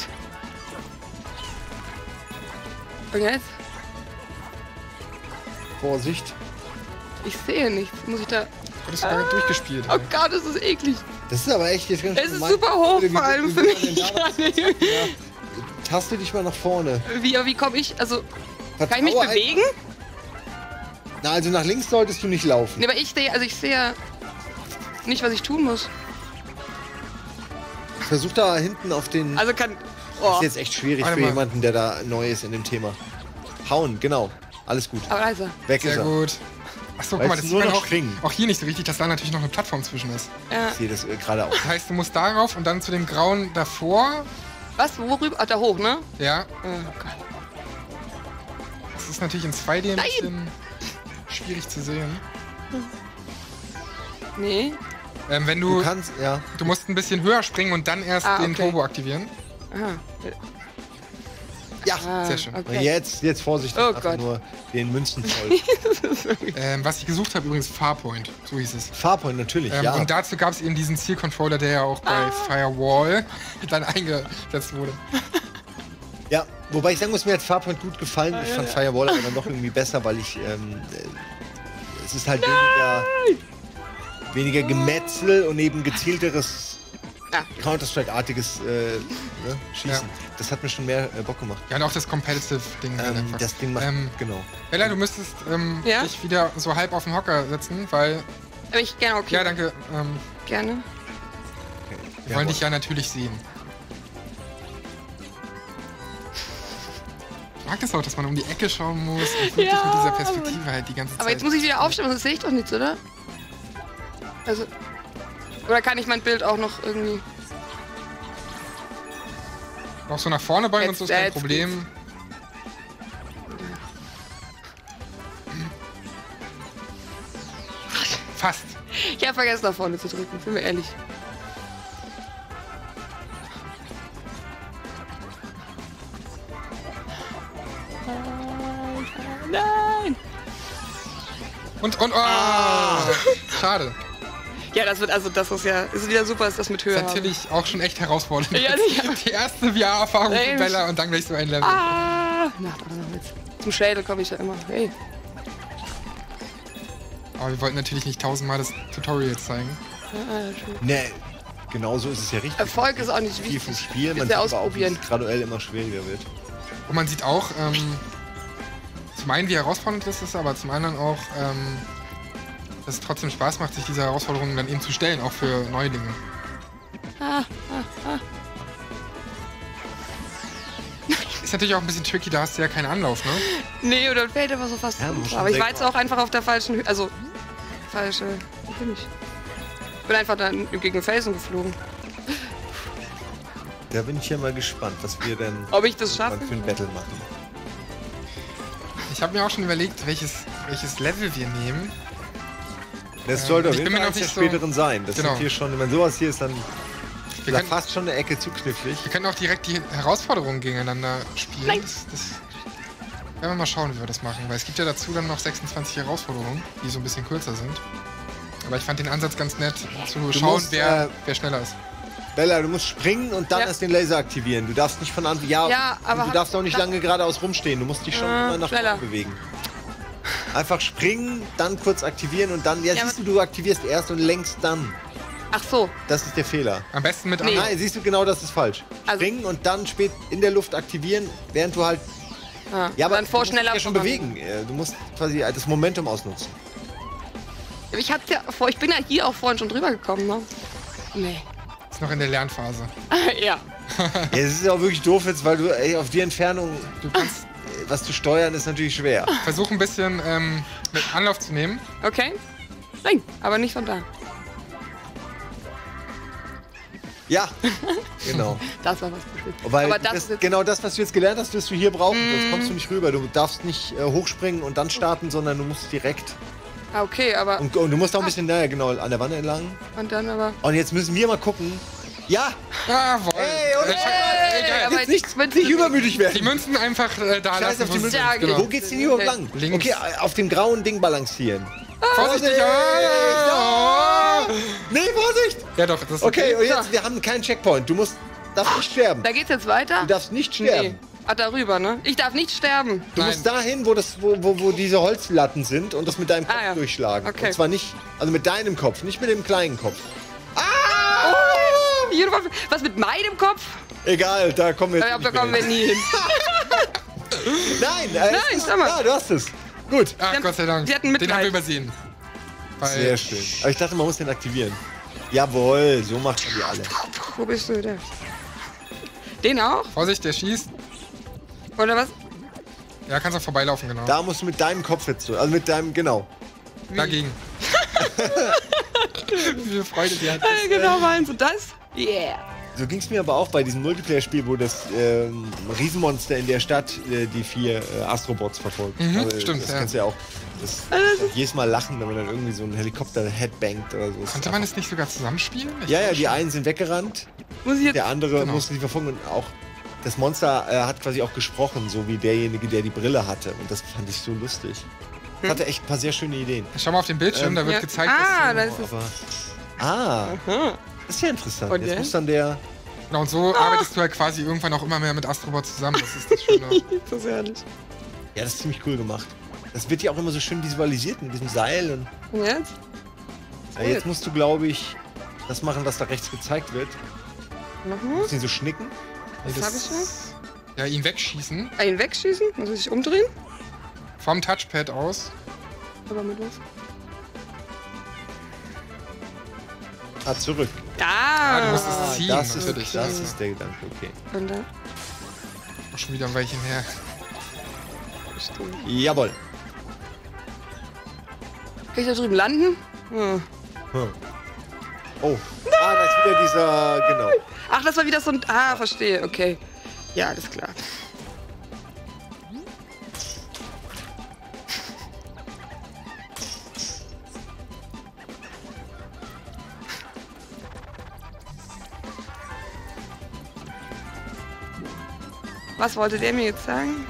Und jetzt?
Vorsicht.
Ich sehe nichts. Muss ich da.
Hattest du gerade durchgespielt?
Oh
ey.
Gott, das ist eklig.
Das ist aber echt jetzt ganz
Es ist
gemein.
super hoch,
Wie-
vor
wie-
allem
wie
für
will man
mich.
denn da was sagen? Ja. Taste dich mal nach vorne.
Wie, wie komme ich? Also, kann ich mich
Vertraue ein-
bewegen?
Na, also nach links solltest du nicht laufen.
Nee, aber ich sehe, also ich sehe ja nicht, was ich tun muss.
Versuch da hinten auf den...
Also kann.
Das
Oh,
ist jetzt echt schwierig
Warte
für
mal.
jemanden, der da neu ist in dem Thema. Hauen, genau. Alles gut.
aber also.
Weg ist
Sehr
er.
gut. Achso, guck
Weißt
mal,
du,
das
nur
sieht man
noch
auch,
springen.
auch hier nicht so richtig, dass da natürlich noch eine Plattform zwischen ist.
Ja.
Ich sehe das äh, gerade auch.
Das heißt, du musst darauf und dann zu dem grauen davor.
Was? Worüber? Ah, da hoch, ne?
Ja,
Oh Gott.
das ist natürlich in zwei D ein
Nein!
bisschen schwierig zu sehen.
Nee.
Ähm, wenn
Du
du,
kannst, ja.
du musst ein bisschen höher springen und dann erst
Ah,
den
okay.
Turbo aktivieren.
Aha.
Ja.
Ah,
Sehr schön.
Okay.
Jetzt, jetzt vorsichtig,
Oh
einfach
Gott.
nur den Münzen voll.
Ähm, was ich gesucht habe, übrigens Farpoint, so hieß es.
Farpoint natürlich,
Ähm,
ja.
Und dazu gab es eben diesen Zielcontroller, der ja auch bei
Ah.
Firewall dann eingesetzt wurde.
Ja, wobei ich sagen muss, mir hat Farpoint gut gefallen.
Ah,
ich fand Firewall aber dann doch irgendwie besser, weil ich, ähm, äh, es ist halt weniger, weniger Gemetzel und eben gezielteres
Ah.
Counter-Strike-artiges äh, ne, Schießen. Das hat mir schon mehr äh, Bock gemacht.
Ja, und auch das Competitive-Ding. halt
Ähm,
einfach.
das Ding macht,
Ähm,
genau.
Bella, du müsstest ähm,
Ja?
dich wieder so halb auf den Hocker setzen, weil.
Aber ich gerne, okay.
Ja, danke. Ähm,
Gerne.
wir
Ja,
wollen
boah.
dich ja natürlich sehen. Ich mag das auch, dass man um die Ecke schauen muss und wirklich
Ja,
mit dieser Perspektive halt die ganze Zeit.
Aber jetzt muss ich wieder aufstehen, sonst sehe ich doch nichts, oder? Also. Oder kann ich mein Bild auch noch irgendwie.
Auch so nach vorne beugen und so ist
Jetzt-
kein
jetzt
Problem. Fast.
Ich habe vergessen, nach vorne zu drücken, sind wir ehrlich.
Nein!
Und, und, oh!
Ah.
Schade.
Ja, das wird, also das ist ja, ist wieder super, ist das mit Höhe
Das ist
haben.
natürlich auch schon echt herausfordernd.
Ja, sicher.
Die erste V R-Erfahrung für
Ey,
Bella und dann gleich so ein Level.
Ah! Macht doch noch Witz. Zum Schädel komme ich ja immer. Hey.
Aber wir wollten natürlich nicht tausendmal das Tutorial zeigen.
Ah, schön.
Ne, genau so ist es ja richtig.
Erfolg ist auch nicht
Viel vom
wichtig.
Spiel, man
Bitte
sieht aber auch, wie
ausprobieren.
es graduell immer schwieriger wird.
Und man sieht auch, ähm, zum einen, wie herausfordernd das ist, aber zum anderen auch, ähm, dass es trotzdem Spaß macht, sich dieser Herausforderungen dann eben zu stellen, auch für Neulinge.
Ah,
Ist natürlich auch ein bisschen tricky, da hast du ja keinen Anlauf, ne?
nee, oder fällt einfach so fast
Ja,
runter.
muss schon
Aber ich war
sehr
jetzt auch einfach auf der falschen Höhe. Also, falsche. Wo bin ich? Ich bin einfach dann gegen Felsen geflogen.
Da bin ich ja mal gespannt, was wir denn
Ob ich das schaffe?
für ein Battle machen.
Ich habe mir auch schon überlegt, welches, welches Level wir nehmen.
Das
Ähm,
sollte auf
ich
jeden
bin mir
Fall
noch
eins der
nicht so-
späteren sein. Das
Genau.
sind hier schon, wenn sowas hier ist, dann
Wir
da
können,
fast schon eine Ecke zu knifflig.
wir können auch direkt die Herausforderungen gegeneinander spielen.
Nein.
Das, das werden wir mal schauen, wie wir das machen. Weil es gibt ja dazu dann noch sechsundzwanzig Herausforderungen, die so ein bisschen kürzer sind. Aber ich fand den Ansatz ganz nett, zu schauen,
musst,
wer,
äh,
wer schneller ist.
Bella, du musst springen und dann
Ja.
erst den Laser aktivieren. Du darfst nicht von Anfang ja,
Ja, aber
und du
hab-
darfst auch nicht lange geradeaus rumstehen. Du musst dich schon
Ah,
immer nach
schneller.
vorne bewegen. Einfach springen, dann kurz aktivieren und dann. Ja,
Ja,
siehst du, du aktivierst erst und lenkst dann.
Ach so.
Das ist der Fehler.
Am besten mit
Nee.
Arm.
Nein, siehst du, genau das ist falsch.
Also-
Springen und dann spät in der Luft aktivieren, während du halt.
Ah,
Ja, aber
dann vor
du musst dich
schneller
ja schon
voran.
bewegen. Äh, Du musst quasi das Momentum ausnutzen.
Ich hatte ja vor, ich bin ja hier auch vorhin schon drüber gekommen, ne? Nee.
Ist noch in der Lernphase.
ja.
Ja, es ist ja auch wirklich doof jetzt, weil du ey, auf die Entfernung, du kannst, äh, was zu steuern, ist natürlich schwer.
Versuch ein bisschen ähm, mit Anlauf zu nehmen.
Okay. Spring, aber nicht von da.
Ja, genau.
Das war was Gutes.
Weil
aber
das,
das
das,
ist jetzt,
genau das, was du jetzt gelernt hast, wirst du hier brauchen, sonst kommst du nicht rüber. Du darfst nicht äh, hochspringen und dann starten, sondern du musst direkt.
ah, okay, aber
Und, und du musst auch ein bisschen näher, genau, an der Wand entlang.
und dann aber.
Und jetzt müssen wir mal gucken. Ja,
Jawohl.
Ey, oder?
Äh,
Ey,
egal.
aber
jetzt nicht,
jetzt-
nicht übermütig
Die
werden.
Münzen einfach äh, da
Scheiß
lassen.
auf die
wo sie
Münzen.
sind.
Ja,
Genau.
Wo geht's denn hier überhaupt lang?
Links.
Okay, auf dem grauen Ding balancieren.
Vorsichtig!
Vorsicht!
Ah!
Nee, Vorsicht!
Ja doch, das ist
Okay, und
So.
jetzt, wir haben keinen Checkpoint. Du musst, darfst nicht sterben.
Da geht's jetzt weiter?
Du darfst nicht
Nee.
sterben.
Ah, darüber, ne? Ich darf nicht sterben.
Du
Nein.
musst dahin, wo, das, wo, wo, wo diese Holzlatten sind und das mit deinem Kopf
Ah, ja.
durchschlagen.
Okay.
Und zwar nicht, also mit deinem Kopf, nicht mit dem kleinen Kopf.
Hier, was- Was mit meinem Kopf?
Egal, da kommen wir
Ich
jetzt
glaub, da kommen
nicht
wir
mehr
nie hin.
hin. Nein, äh,
Nein,
es ist,
sag mal.
ja, du hast es. Gut.
Ach,
Sie
Gott sei Dank.
sie hatten
Den
Mitleid.
haben wir übersehen. Weil
Sehr schön. Aber ich dachte, man muss den aktivieren. Jawohl, so macht man die alle.
Wo bist du denn? Den auch?
Vorsicht, der schießt.
Oder was?
Ja, kannst auch vorbeilaufen, genau.
Da musst du mit deinem Kopf jetzt so, also mit deinem, genau.
Dagegen. Wie viel Freude die hat.
Äh, genau, meinst du das? Yeah.
So ging es mir aber auch bei diesem Multiplayer-Spiel, wo das ähm, Riesenmonster in der Stadt äh, die vier äh, Astrobots verfolgt.
Mhm,
Also,
stimmt,
Das
ja.
kannst du ja auch. Das, jedes Mal lachen, wenn man dann irgendwie so einen Helikopter headbangt oder so.
Konnte man das nicht sogar zusammenspielen? Ich
Ja, ja,
glaube
die
schon.
einen sind weggerannt,
Muss ich jetzt.
der andere
Genau.
musste die verfolgen und auch das Monster äh, hat quasi auch gesprochen, so wie derjenige, der die Brille hatte. Und das fand ich so lustig.
Hm?
Hatte echt ein paar sehr schöne Ideen.
Schau mal auf den Bildschirm,
Ähm,
da wird
Ja.
gezeigt,
Ah,
dass
das ist.
Aber, ah,
Aha.
das ist ja interessant.
Und
Jetzt
der?
muss dann der.
Genau, und so arbeitest du halt quasi irgendwann auch immer mehr mit Astrobot zusammen. Das ist das Schöne.
Das ist herrlich.
Ja, das ist ziemlich cool gemacht. Das wird ja auch immer so schön visualisiert mit diesem Seil. Und
Und jetzt?
ja, jetzt musst du, glaube ich, das machen, was da rechts gezeigt wird.
Nochmal?
Musst ihn so schnicken.
Nee,
Was
das-
hab ich schon?
Ja, ihn wegschießen.
Einen wegschießen? Muss ich sich umdrehen?
Vom Touchpad aus.
Aber mit was?
Ah, zurück.
Da!
du musst es ziehen,
das ist,
natürlich.
das
Ja.
ist der Gedanke, okay.
Und da?
Auch schon wieder ein Weilchen her.
Verstehe.
Jawohl.
Kann ich da drüben landen? Hm.
Hm. Oh. Ah, da ist wieder dieser, genau.
Ach, das war wieder so ein. Ah, verstehe, okay. Ja, alles klar. Was wollte der mir jetzt sagen?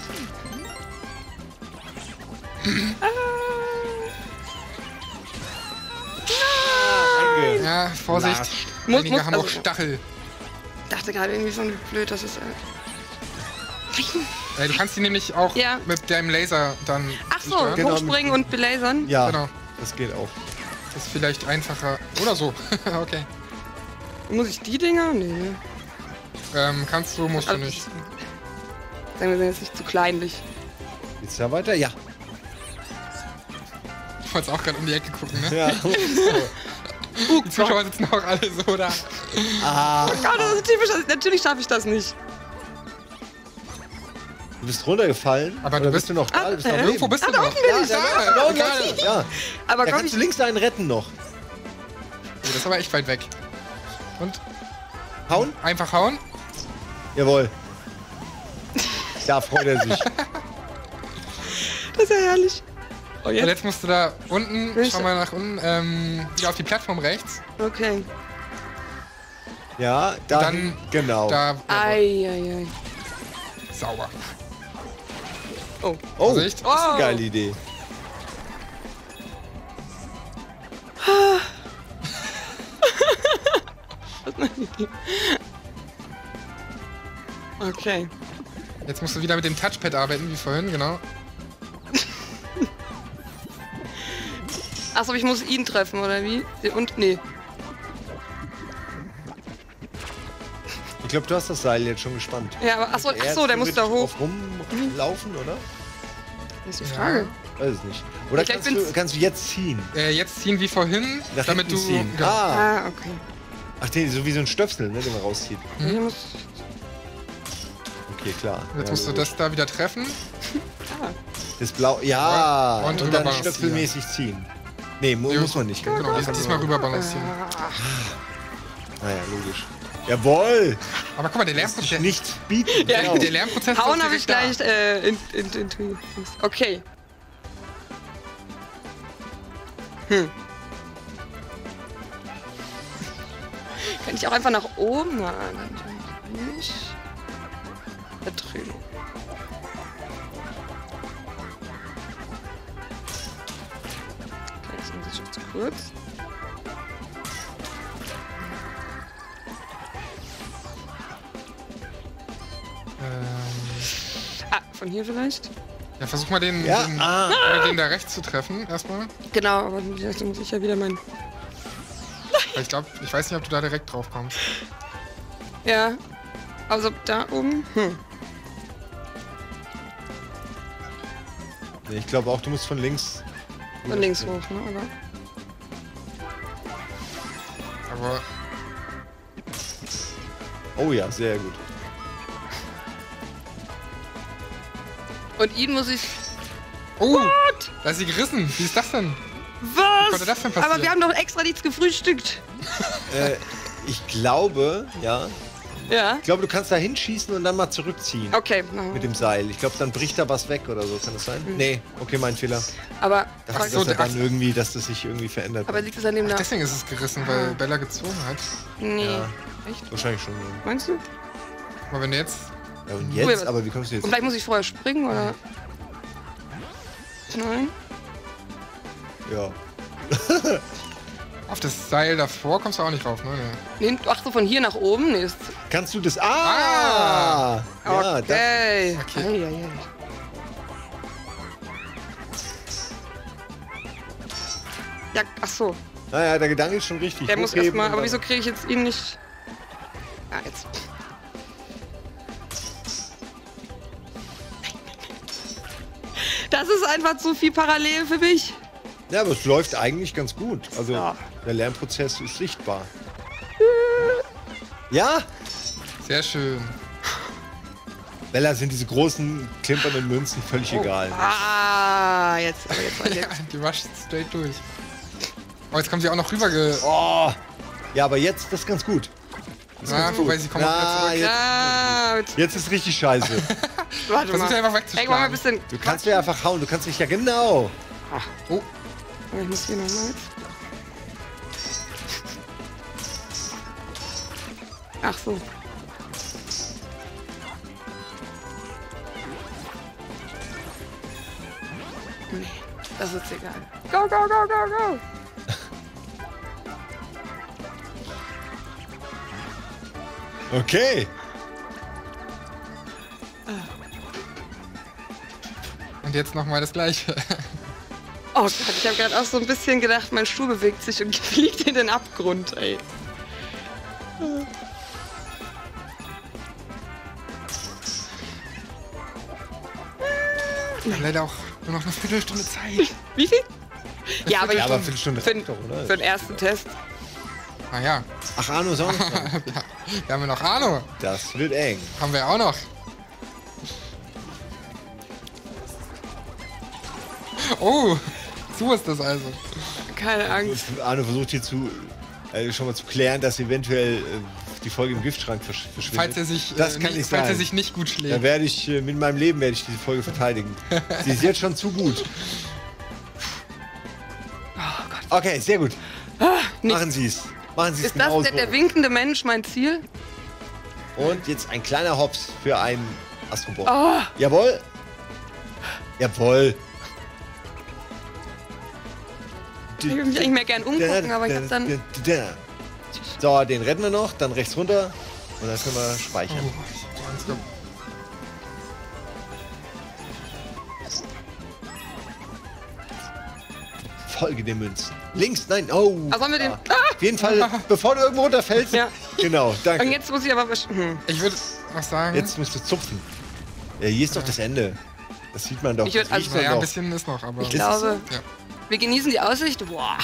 Danke.
Ja, Vorsicht.
Muss-
Einige
muss-
haben auch
also-
Stachel.
Ich dachte gerade irgendwie so blöd, dass es. Äh
Äh, du kannst die nämlich auch
Ja.
mit deinem Laser dann.
Ach so,
steuern.
Genau.
hochspringen und belasern.
Ja,
Genau.
das geht auch.
Das ist vielleicht einfacher. Oder so. Okay.
Muss ich die Dinger? Nee, ne?
Ähm, kannst du, musst du
Also,
nicht.
Sagen wir, sind jetzt nicht zu kleinlich.
Geht's da weiter? Ja.
Ich wollte auch gerade um die Ecke gucken, ne?
Ja.
Die Zuschauer sitzen auch alle so da.
Ah,
Gott, das ist typisch. das- Natürlich schaffe ich das nicht.
du bist runtergefallen.
Aber du
oder
bist-
bist du noch da?
Ah,
Du bist noch am
äh,
Irgendwo
Leben.
bist du
Ah, da
noch.
unten bin
Ja,
ich.
da
Ah,
bist du noch
egal.
links. Ja.
Aber
Da
komm
kannst
ich.
du links einen retten noch.
Oh, das ist aber echt weit weg. Und
Hauen?
einfach hauen.
Jawohl. Da freut er sich.
Das ist ja herrlich. Oh,
Und
jetzt?
jetzt musst du da unten,
Will ich-
schau mal nach unten, ähm, wieder auf die Plattform rechts.
Okay.
Ja, da.
Dann-
Genau.
Da,
Eieiei.
sauber.
Oh.
Oh, das
Vorsicht.
ist eine
Oh.
geile Idee.
Okay.
Jetzt musst du wieder mit dem Touchpad arbeiten, wie vorhin, genau.
Achso, ich muss ihn treffen, oder wie? Und, nee.
Ich glaube, du hast das Seil jetzt schon gespannt.
Ja, aber, achso,
Er
achso, der muss da hoch.
drauf rumlaufen, oder?
Das ist die Frage.
Weiß es nicht. Oder
Ich glaub,
kannst, du,
bin's-
kannst du jetzt ziehen?
Äh, jetzt ziehen wie vorhin,
Nach
damit
hinten
du...
ziehen.
Genau.
Ah.
Ah, okay.
Ach, den, so wie so ein Stöpsel, ne, den man rauszieht.
Ich muss.
Okay, klar.
Jetzt
Ja,
musst du
logisch.
das da wieder treffen.
Das Blau. Ja!
Und
Und,
drüber
dann
balancieren.
stöpselmäßig ziehen. Nee, mu
Ja.
muss man nicht.
Genau, dies, diesmal rüber balancieren.
Naja, logisch. Jawohl!
Aber guck mal, der
Das ist
Lernprozess,
nichts bieten.
Ja,
genau.
der Lernprozess ist
Hauen
auch
habe ich
direkt
gleich äh, in, in, in, in, okay. Hm. Kann ich auch einfach nach oben? Nein, natürlich nicht. Da drüben. Okay, das ist jetzt zu kurz.
da. Ähm,
Ah, von hier vielleicht?
ja, versuch mal den,
Ja,
den,
ah.
oder den da rechts zu treffen, erstmal.
Genau, aber da muss ich ja wieder mein...
Weil ich glaube, ich weiß nicht, ob du da direkt drauf kommst.
Ja, also da oben. Hm.
Nee, ich glaube auch, du musst von links.
Von links hoch, ne? Aber
Aber
Oh ja, sehr gut.
und ihn muss ich.
oh, da ist sie gerissen. Wie ist das denn?
Was?
konnte das denn passieren?
Aber wir haben doch extra nichts gefrühstückt.
Äh, ich glaube, ja.
Ja.
Ich glaube, du kannst da hinschießen und dann mal zurückziehen.
Okay.
Mit dem Seil. Ich glaube, dann bricht da was weg oder so. Kann das sein?
Mhm.
Nee, okay, mein Fehler.
Aber,
Das
aber,
ist
so,
das ja
der-
dann irgendwie, dass das sich irgendwie verändert.
aber liegt es an dem
Ach,
da?
deswegen ist es gerissen, weil
Ah.
Bella gezogen hat.
Nee.
Ja.
Echt?
Wahrscheinlich schon.
Meinst du?
Aber wenn du jetzt...
Ja, und
Ui,
jetzt?
was-
Aber wie kommst du
Und
jetzt?
vielleicht muss ich vorher springen, oder? Nein?
Ja.
Auf das Seil davor kommst du auch nicht rauf, ne? Nee.
Nee, ach so, von hier nach oben? Nee, ist.
Kannst du das? Ah! Ja, das,
Okay.
Okay.
Ei, ei, ei. Ja, ach so.
naja, der Gedanke ist schon richtig.
Der muss
Hochheben
erstmal.
und
Aber
dann-
wieso kriege ich jetzt ihn nicht. Ah, jetzt. Das ist einfach zu viel parallel für mich.
Ja, aber es läuft eigentlich ganz gut. Also,
Ja.
der Lernprozess ist sichtbar. Ja?
Sehr schön.
Bella, sind diese großen, klimpernden Münzen völlig egal.
Ah, jetzt, aber jetzt, aber jetzt.
Die wascht straight durch. Oh, jetzt kommen sie auch noch rüber ge...
Oh! Ja, aber jetzt, das ist ganz gut.
Na, wobei sie kommen auch wieder
Na,
zurück.
jetzt,
Ah, jetzt,
jetzt ist richtig scheiße.
warte
Versuch
mal.
einfach
Ey, mach mal ein
wegzuschlagen.
bisschen.
Du kannst mir einfach hauen, du kannst mich ja genau.
Oh,
Aber ich muss hier nochmal jetzt. Ach so. Nee, das ist egal. Go, go, go, go, go!
Okay.
und jetzt nochmal das Gleiche.
Oh Gott, ich habe gerade auch so ein bisschen gedacht, mein Stuhl bewegt sich und fliegt in den Abgrund, ey.
Wir haben leider auch nur noch eine Viertelstunde Zeit.
Wie viel? Ja, aber
Ja, aber
ich,
Viertelstunde
für,
reicht doch, oder?
für den ersten Test.
Naja,
Ach, Arno ist auch noch dran.
wir haben ja noch Arno.
Das wird eng.
Haben wir auch noch. Oh, so ist das also.
Keine Angst.
Arno versucht hier zu, äh, schon mal zu klären, dass eventuell äh, die Folge im Giftschrank versch verschwindet.
Falls er sich,
das
äh,
kann
nicht,
nicht
falls er
sein.
sich nicht gut
Da
schlägt.
werde ich, äh, mit meinem Leben werde ich diese Folge verteidigen. Sie ist jetzt schon zu gut. Okay, sehr gut. Machen Sie es. Machen Sie es
Ist das
genau
der,
so.
der winkende Mensch mein Ziel?
Und jetzt ein kleiner Hops für einen Astrobot.
Oh,
Jawohl. Jawohl.
ich würde mich eigentlich mehr gern umgucken, aber ich hab dann.
So, den retten wir noch, dann rechts runter und dann können wir speichern.
Oh,
Folge den Münzen. Links, nein, oh.
Also haben wir den.
Ah.
Ah!
Auf jeden Fall, bevor du irgendwo runterfällst.
Ja.
Genau, danke.
Und jetzt muss ich aber. Hm.
Ich würde auch sagen,
Jetzt musst du zupfen. Ja, hier ist doch das Ende. Das sieht man doch.
Ich würd-
Das riecht
also-
man
ja, ein
doch.
bisschen ist noch, aber.
Ich glaube,
Ja.
wir genießen die Aussicht. Boah.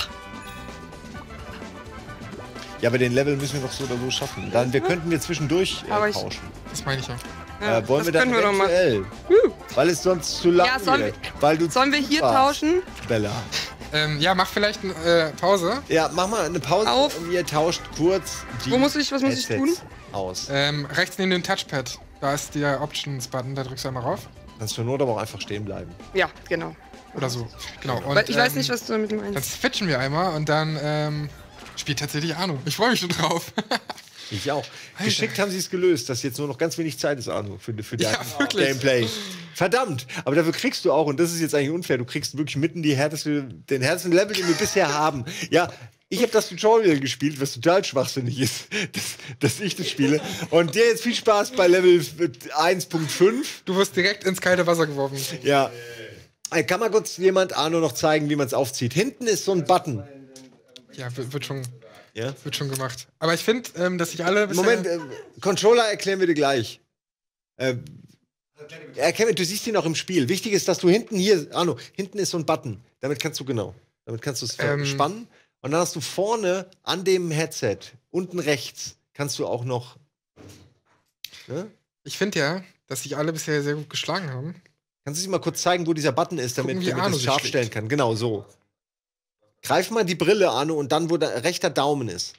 Ja, aber den Level müssen wir doch so oder so schaffen. Dann wir könnten wir zwischendurch
Aber
äh,
ich-
tauschen.
Das meine ich ja.
Ja,
äh, wollen
das
wir dann
können wir doch mal.
eventuell? Weil es sonst zu lang
Ja, sollen
wird. Weil du
Sollen wir hier
warst,
tauschen?
Bella.
Ähm, ja, mach vielleicht eine äh, Pause.
Ja, mach mal eine Pause
Auf.
und ihr tauscht kurz die
Wo muss ich- was muss ich
Assets
tun?
aus.
Ähm, rechts neben dem Touchpad. Da ist der Options-Button, da drückst du einmal rauf.
Kannst du nur aber auch einfach stehen bleiben.
Ja, genau.
Oder so. Genau. Und,
Weil ich weiß
ähm,
nicht, was du damit
Dann
meinst.
switchen wir einmal und dann ähm, spielt tatsächlich Arno. Ich freue mich schon drauf.
Ich auch. Geschickt haben sie es gelöst, dass jetzt nur noch ganz wenig Zeit ist, Arno, für, für dein
Ja, wirklich.
Gameplay. Verdammt! Aber dafür kriegst du auch, und das ist jetzt eigentlich unfair, du kriegst wirklich mitten die härteste, den härtesten Level, den wir bisher haben. Ja, ich habe das Tutorial gespielt, was total schwachsinnig ist, dass, dass ich das spiele. Und dir jetzt viel Spaß bei Level eins Punkt fünf.
Du wirst direkt ins kalte Wasser geworfen.
Ja. Äh, Kann mal kurz jemand Arno noch zeigen, wie man es aufzieht? Hinten ist so ein Button.
Ja, wird, wird, schon,
Ja?
wird schon gemacht. Aber ich finde, ähm, dass sich alle bisher...
Moment, äh, Controller erklären wir dir gleich. Äh, erklär, du siehst ihn auch im Spiel. Wichtig ist, dass du hinten hier, Arno, hinten ist so ein Button. Damit kannst du genau. Damit kannst du es
Ähm.
spannen. Und dann hast du vorne an dem Headset, unten rechts, kannst du auch noch. Ne?
Ich finde ja, dass sich alle bisher sehr gut geschlagen haben.
Kannst du sie mal kurz zeigen, wo dieser Button ist, damit,
Gucken, wie
damit
Arno
es
sich
scharf
schlägt.
stellen kann? Genau so. Greif mal die Brille, Arno, und dann, wo der rechter Daumen ist.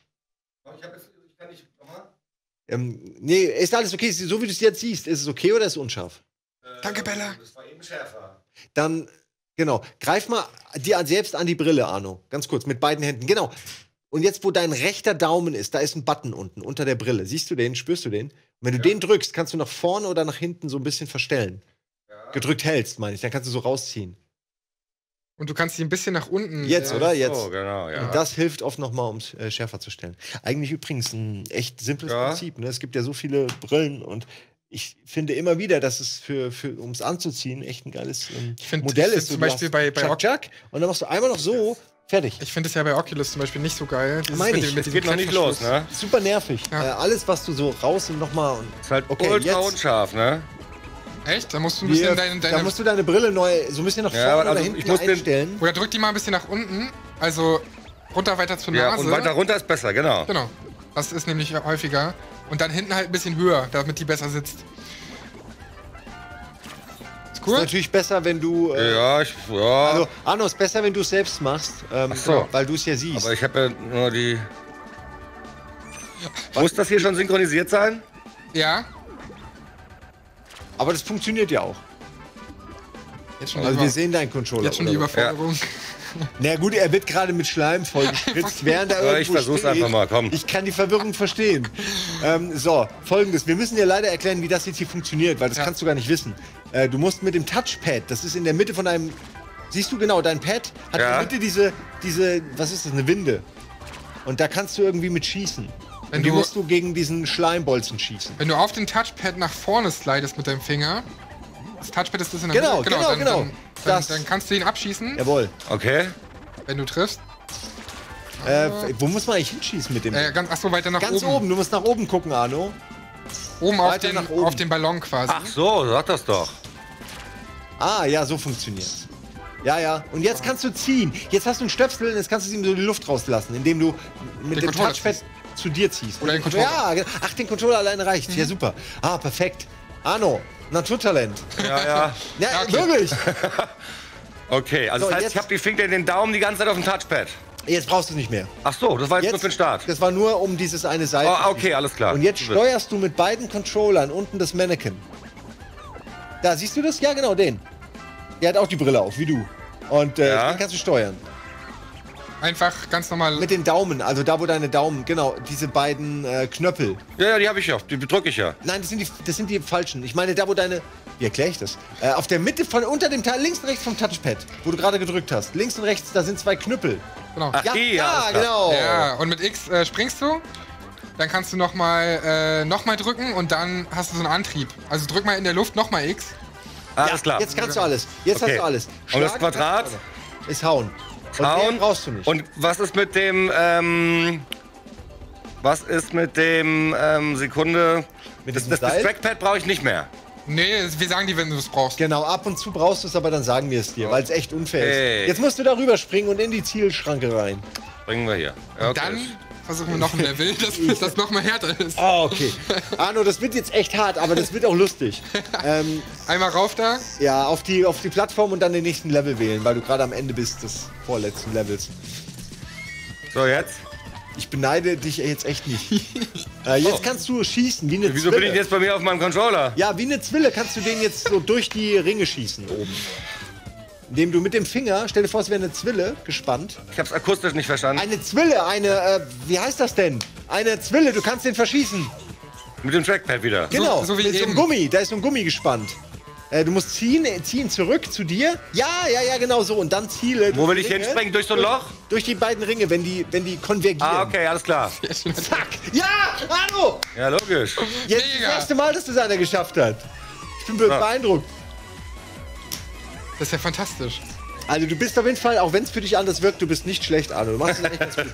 Ähm, nee, ist alles okay. So wie du es jetzt siehst, ist es okay oder ist es unscharf?
Danke, Bella.
Dann, genau, greif mal dir selbst an die Brille, Arno. Ganz kurz, mit beiden Händen. Genau. Und jetzt, wo dein rechter Daumen ist, da ist ein Button unten, unter der Brille. Siehst du den? Spürst du den? Und wenn du den drückst, kannst du nach vorne oder nach hinten so ein bisschen verstellen. Gedrückt hältst, meine ich. Dann kannst du so rausziehen.
Und du kannst sie ein bisschen nach unten...
Jetzt,
äh,
oder? Jetzt.
Oh, genau, ja.
Und das hilft oft nochmal, um es äh, schärfer zu stellen. Eigentlich übrigens ein echt simples
Ja.
Prinzip. Ne? Es gibt ja so viele Brillen und ich finde immer wieder, dass es für, für um es anzuziehen echt ein geiles ähm,
Ich find-
Modell
ich find
ist.
zum
Du
Beispiel
hast
bei- bei
Chuck,
Oc-
Chuck, und dann machst du einmal noch so, fertig.
Ich finde es ja bei Oculus zum Beispiel nicht so geil. Dieses
Meine
mit
ich.
dem- mit
Es
diesem
geht noch nicht los,
Klettverschluss.
ne?
Super nervig.
Ja.
Äh, alles, was du so raus und nochmal.
Ist halt
Okay,
ultra
jetzt-
unscharf, ne?
Echt? Da musst du ein
Wir,
bisschen deine...
da
deine
musst du deine Brille neu, so ein bisschen nach
Ja,
vorne
aber
oder
also
hinten
ich muss den-
einstellen.
Oder drück die mal ein bisschen nach unten. Also runter weiter zur
Ja,
Nase.
und weiter runter ist besser, genau.
Genau. Das ist nämlich häufiger. Und dann hinten halt ein bisschen höher, damit die besser sitzt. Ist
Ist
cool?
natürlich besser, wenn du. Äh,
Ja, ich, ja.
Also, Arno, ist besser, wenn du es selbst machst. Ähm,
Ach so.
genau, weil du es ja siehst.
aber ich habe ja nur die. Muss das hier schon synchronisiert sein?
Ja.
Aber das funktioniert ja auch.
Jetzt schon, die,
Also wir
Über
sehen deinen Controller.
jetzt schon die
oder was?
Überforderung.
Na gut, er wird gerade mit Schleim vollgespritzt, während er
Ja,
irgendwo
ich versuch's
steht.
einfach mal, komm.
Ich kann die Verwirrung verstehen. ähm, so, folgendes. Wir müssen dir leider erklären, wie das jetzt hier funktioniert, weil das
Ja.
kannst du gar nicht wissen. Äh, du musst mit dem Touchpad, das ist in der Mitte von deinem... Siehst du genau, dein Pad hat
Ja.
in der Mitte diese, diese, was ist das, eine Winde. Und da kannst du irgendwie mit schießen.
Wenn
Und die
du-
musst du gegen diesen Schleimbolzen schießen.
Wenn du auf den Touchpad nach vorne slidest mit deinem Finger, das Touchpad ist das in der
Genau,
Mitte,
genau,
dann,
genau.
Dann, dann,
Das-
dann kannst du ihn abschießen,
Jawohl.
Okay.
wenn du triffst.
Äh, wo muss man eigentlich hinschießen mit dem?
Äh, ganz, achso, weiter nach
Ganz
oben.
oben. Du musst nach oben gucken, Arno.
Oben auf
Weiter
den,
nach oben.
auf den Ballon quasi.
Ach so, sag das doch.
Ah, ja, so funktioniert's. Ja, ja. Und jetzt kannst du ziehen. Jetzt hast du einen Stöpsel und jetzt kannst du ihm so die Luft rauslassen, indem du mit
Den
dem
Controller
Touchpad zu dir ziehst.
Oder den Controller.
Ja, ge- ach, den Controller alleine reicht. Ja, super. Ah, perfekt. Arno, Naturtalent.
Ja, ja.
Ja,
Ja, okay.
wirklich.
Okay, also
So,
das heißt,
jetzt-
ich habe die Finger, den Daumen die ganze Zeit auf dem Touchpad.
Jetzt brauchst du es nicht mehr.
Ach so, das war jetzt, nur für den Start.
Das war nur um dieses eine Seite.
Oh, okay, alles klar.
Und jetzt steuerst du mit beiden Controllern unten das Mannequin. Da, siehst du das? Ja, genau, den. Der hat auch die Brille auf, wie du. Und äh,
Ja.
den kannst du steuern.
Einfach ganz normal.
Mit den Daumen, also da, wo deine Daumen, genau, diese beiden äh, Knöppel.
Ja, ja, die habe ich ja. Die drücke ich ja.
Nein, das sind, die, das sind die falschen. Ich meine, da, wo deine. Wie erkläre ich das? Äh, auf der Mitte von unter dem Teil, links und rechts vom Touchpad, wo du gerade gedrückt hast. Links und rechts, da sind zwei Knüppel.
Genau.
Ach,
Ja,
die,
ja,
alles klar.
genau.
Ja, und mit X äh, springst du dann kannst du nochmal äh, noch mal drücken und dann hast du so einen Antrieb. Also drück mal in der Luft nochmal X.
Alles klar.
Jetzt kannst du alles. Jetzt
Okay.
hast du alles.
Und das
Schlagen
Quadrat?
kannst du ist hauen. Und
Hauen.
mehr brauchst du nicht.
Und was ist mit dem, ähm, was ist mit dem, ähm, Sekunde?
Mit
Das,
diesem
das, das
Seil?
Trackpad brauche ich nicht mehr.
Nee, wir sagen dir, wenn du es brauchst.
Genau, ab und zu brauchst du es, aber dann sagen wir es dir, weil es echt unfair
Okay.
ist. Jetzt musst du darüber springen und in die Zielschranke rein.
Bringen wir hier. Ja,
Und dann versuchen wir noch ein Level, das, das noch mal härter ist.
Oh, okay. Arno, das wird jetzt echt hart, aber das wird auch lustig. ähm,
Einmal rauf da.
ja, auf die, auf die Plattform und dann den nächsten Level wählen, weil du gerade am Ende bist des vorletzten Levels.
So, jetzt?
Ich beneide dich jetzt echt nicht. äh, jetzt kannst du schießen, wie eine
Wieso
Zwille.
bin ich jetzt bei mir auf meinem Controller?
Ja, wie eine Zwille kannst du den jetzt so durch die Ringe schießen oben. Indem du mit dem Finger, stell dir vor, es wäre eine Zwille gespannt.
Ich hab's akustisch nicht verstanden.
Eine Zwille, eine, äh, wie heißt das denn? Eine Zwille, du kannst den verschießen.
Mit dem Trackpad wieder.
Genau,
so wie
mit so einem
eben.
Gummi, da ist so ein Gummi gespannt. Äh, du musst ziehen, äh, ziehen zurück zu dir. Ja, ja, ja, genau so. Und dann ziele.
Wo
durch
will
die
ich
Ringe.
hinspringen? Durch so ein Loch?
Durch die beiden Ringe, wenn die, wenn die konvergieren.
Ah, okay, alles klar.
Zack! Ja, Arno!
Ja, logisch.
Jetzt
Mega.
das erste Mal, dass das einer geschafft hat. Ich bin beeindruckt.
Das ist ja fantastisch.
Also du bist auf jeden Fall, auch wenn es für dich anders wirkt, du bist nicht schlecht, Arno. Du machst es echt ganz gut.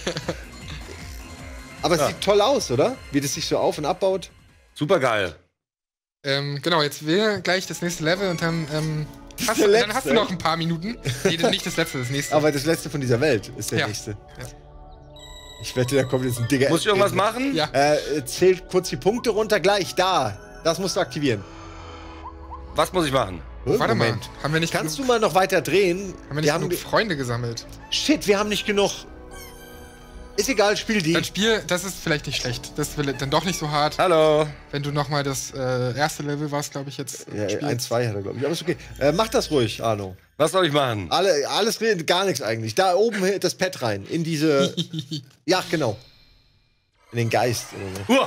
Aber es sieht toll aus, oder? Wie das sich so auf- und abbaut.
Super geil.
Ähm, genau, jetzt wäre gleich das nächste Level und dann, ähm, hast
Der
du,
letzte.
dann hast du noch ein paar Minuten. Nee, das- nicht das letzte, das nächste.
Aber das letzte von dieser Welt ist der
Ja.
nächste.
Ja.
Ich wette, da kommt jetzt ein dicker.
Muss ich irgendwas machen?
Ja.
Äh, zählt kurz die Punkte runter, gleich da. Das musst du aktivieren.
Was muss ich machen?
Hä,
Warte
Moment.
mal, haben wir nicht
Kannst du
genug,
mal noch weiter drehen?
haben wir nicht genug Freunde gesammelt?
Shit, wir haben nicht genug. Ist egal, spiel die.
Dann Spiel, das ist vielleicht nicht schlecht. Das will dann doch nicht so hart.
Hallo.
Wenn du nochmal das äh, erste Level warst, glaube ich, jetzt
Ja,
spielst.
eins, zwei hat er, glaube ich. Aber ist okay. Äh, mach das ruhig, Arno.
Was soll ich machen?
Alle, alles reden, gar nichts eigentlich. Da oben das Pad rein. In diese. Ja, genau. In den Geist oder so.
Uah.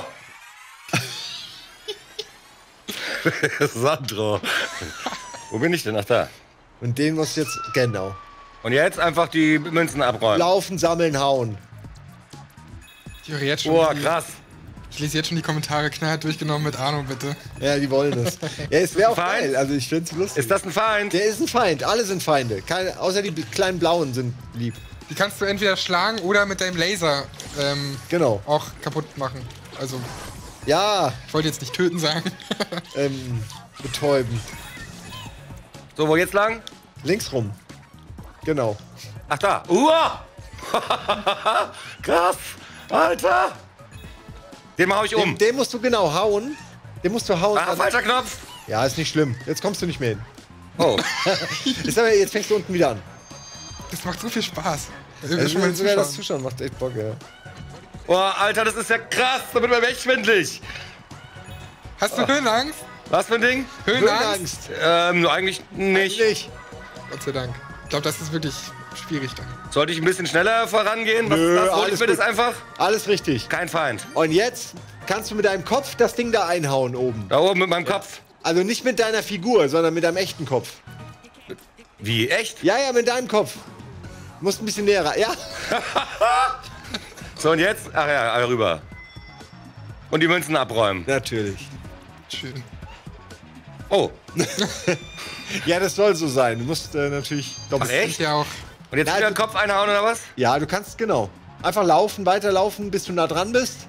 Sandro. Wo bin ich denn? Ach, da.
Und den musst du jetzt. Genau.
Und jetzt einfach die Münzen abräumen.
Laufen, sammeln, hauen.
Ich höre jetzt schon.
Boah,
die,
krass.
Ich lese jetzt schon die Kommentare knallhart durchgenommen mit Arno, bitte.
Ja, die wollen das. Ja, es wäre auch
Feind?
geil. Also ich finde es lustig.
Ist das ein Feind?
Der ist ein Feind. Alle sind Feinde. Keine, außer die kleinen Blauen sind lieb.
Die kannst du entweder schlagen oder mit deinem Laser ähm,
Genau.
auch kaputt machen. Also,
Ja,
ich wollte jetzt nicht töten sagen.
ähm, betäuben.
So, wo jetzt lang?
Links rum. Genau.
Ach, da. Uah. Krass. Alter. Den hau ich
Den,
um.
den musst du genau hauen. Den musst du hauen.
Ah,
dann-
falscher Knopf.
Ja, ist nicht schlimm. Jetzt kommst du nicht mehr hin.
Oh.
Ist aber, jetzt fängst du unten wieder an.
Das macht so viel Spaß.
Also
schon mal
sogar das
zuschauen.
Zuschauen macht echt Bock, ja.
Oh, Alter, das ist ja krass. Da wird mir echt schwindelig.
Hast du Höhenangst?
Was für ein Ding?
Höhenangst?
Höhenangst.
Ähm, nur eigentlich nicht.
Nicht.
Gott sei Dank. Ich glaube, das ist wirklich schwierig dann.
Sollte ich ein bisschen schneller vorangehen? Was
Nö,
ist das? Hol
alles
ich mir das
gut.
einfach?
Alles richtig.
Kein Feind.
Und jetzt kannst du mit deinem Kopf das Ding da einhauen oben.
Da oben mit meinem Kopf.
Also nicht mit deiner Figur, sondern mit deinem echten Kopf.
Wie, echt?
Ja, ja, mit deinem Kopf. Du musst ein bisschen näher ran. Ja.
So, und jetzt? Ach ja, rüber. Und die Münzen abräumen.
Natürlich.
Schön.
Oh,
Ja, das soll so sein. Du musst äh, natürlich. Glaub,
ach
es-
echt?
Ja, auch.
Und jetzt
Nein,
wieder
du-
Kopf einhauen oder was?
Ja, du kannst, genau. Einfach laufen, weiterlaufen, bis du nah dran bist.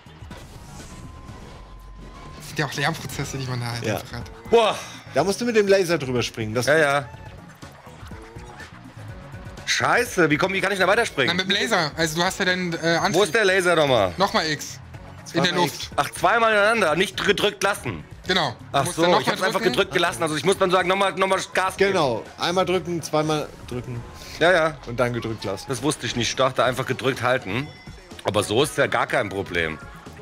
Das sind ja auch Lernprozesse, die man da halt
Ja.
einfach hat.
Boah,
Da musst du mit dem Laser drüber springen. Das
ja, ja. Scheiße, wie, komm, wie kann ich da
Na,
weiterspringen?
mit dem Laser. Also, du hast ja den äh, Antrieb.
Wo ist der Laser nochmal?
Nochmal X. In der
Zweimal
Luft.
Ach, zweimal ineinander, nicht gedrückt lassen.
Genau. Du
Ach
musst
so,
dann noch
ich
mal
hab's einfach
drücken.
gedrückt gelassen. Also ich muss dann sagen, nochmal noch mal Gas geben.
Genau. Einmal drücken, zweimal drücken
Ja, ja,
und dann gedrückt lassen.
das wusste ich nicht. Ich dachte einfach gedrückt halten. Aber so ist ja gar kein Problem.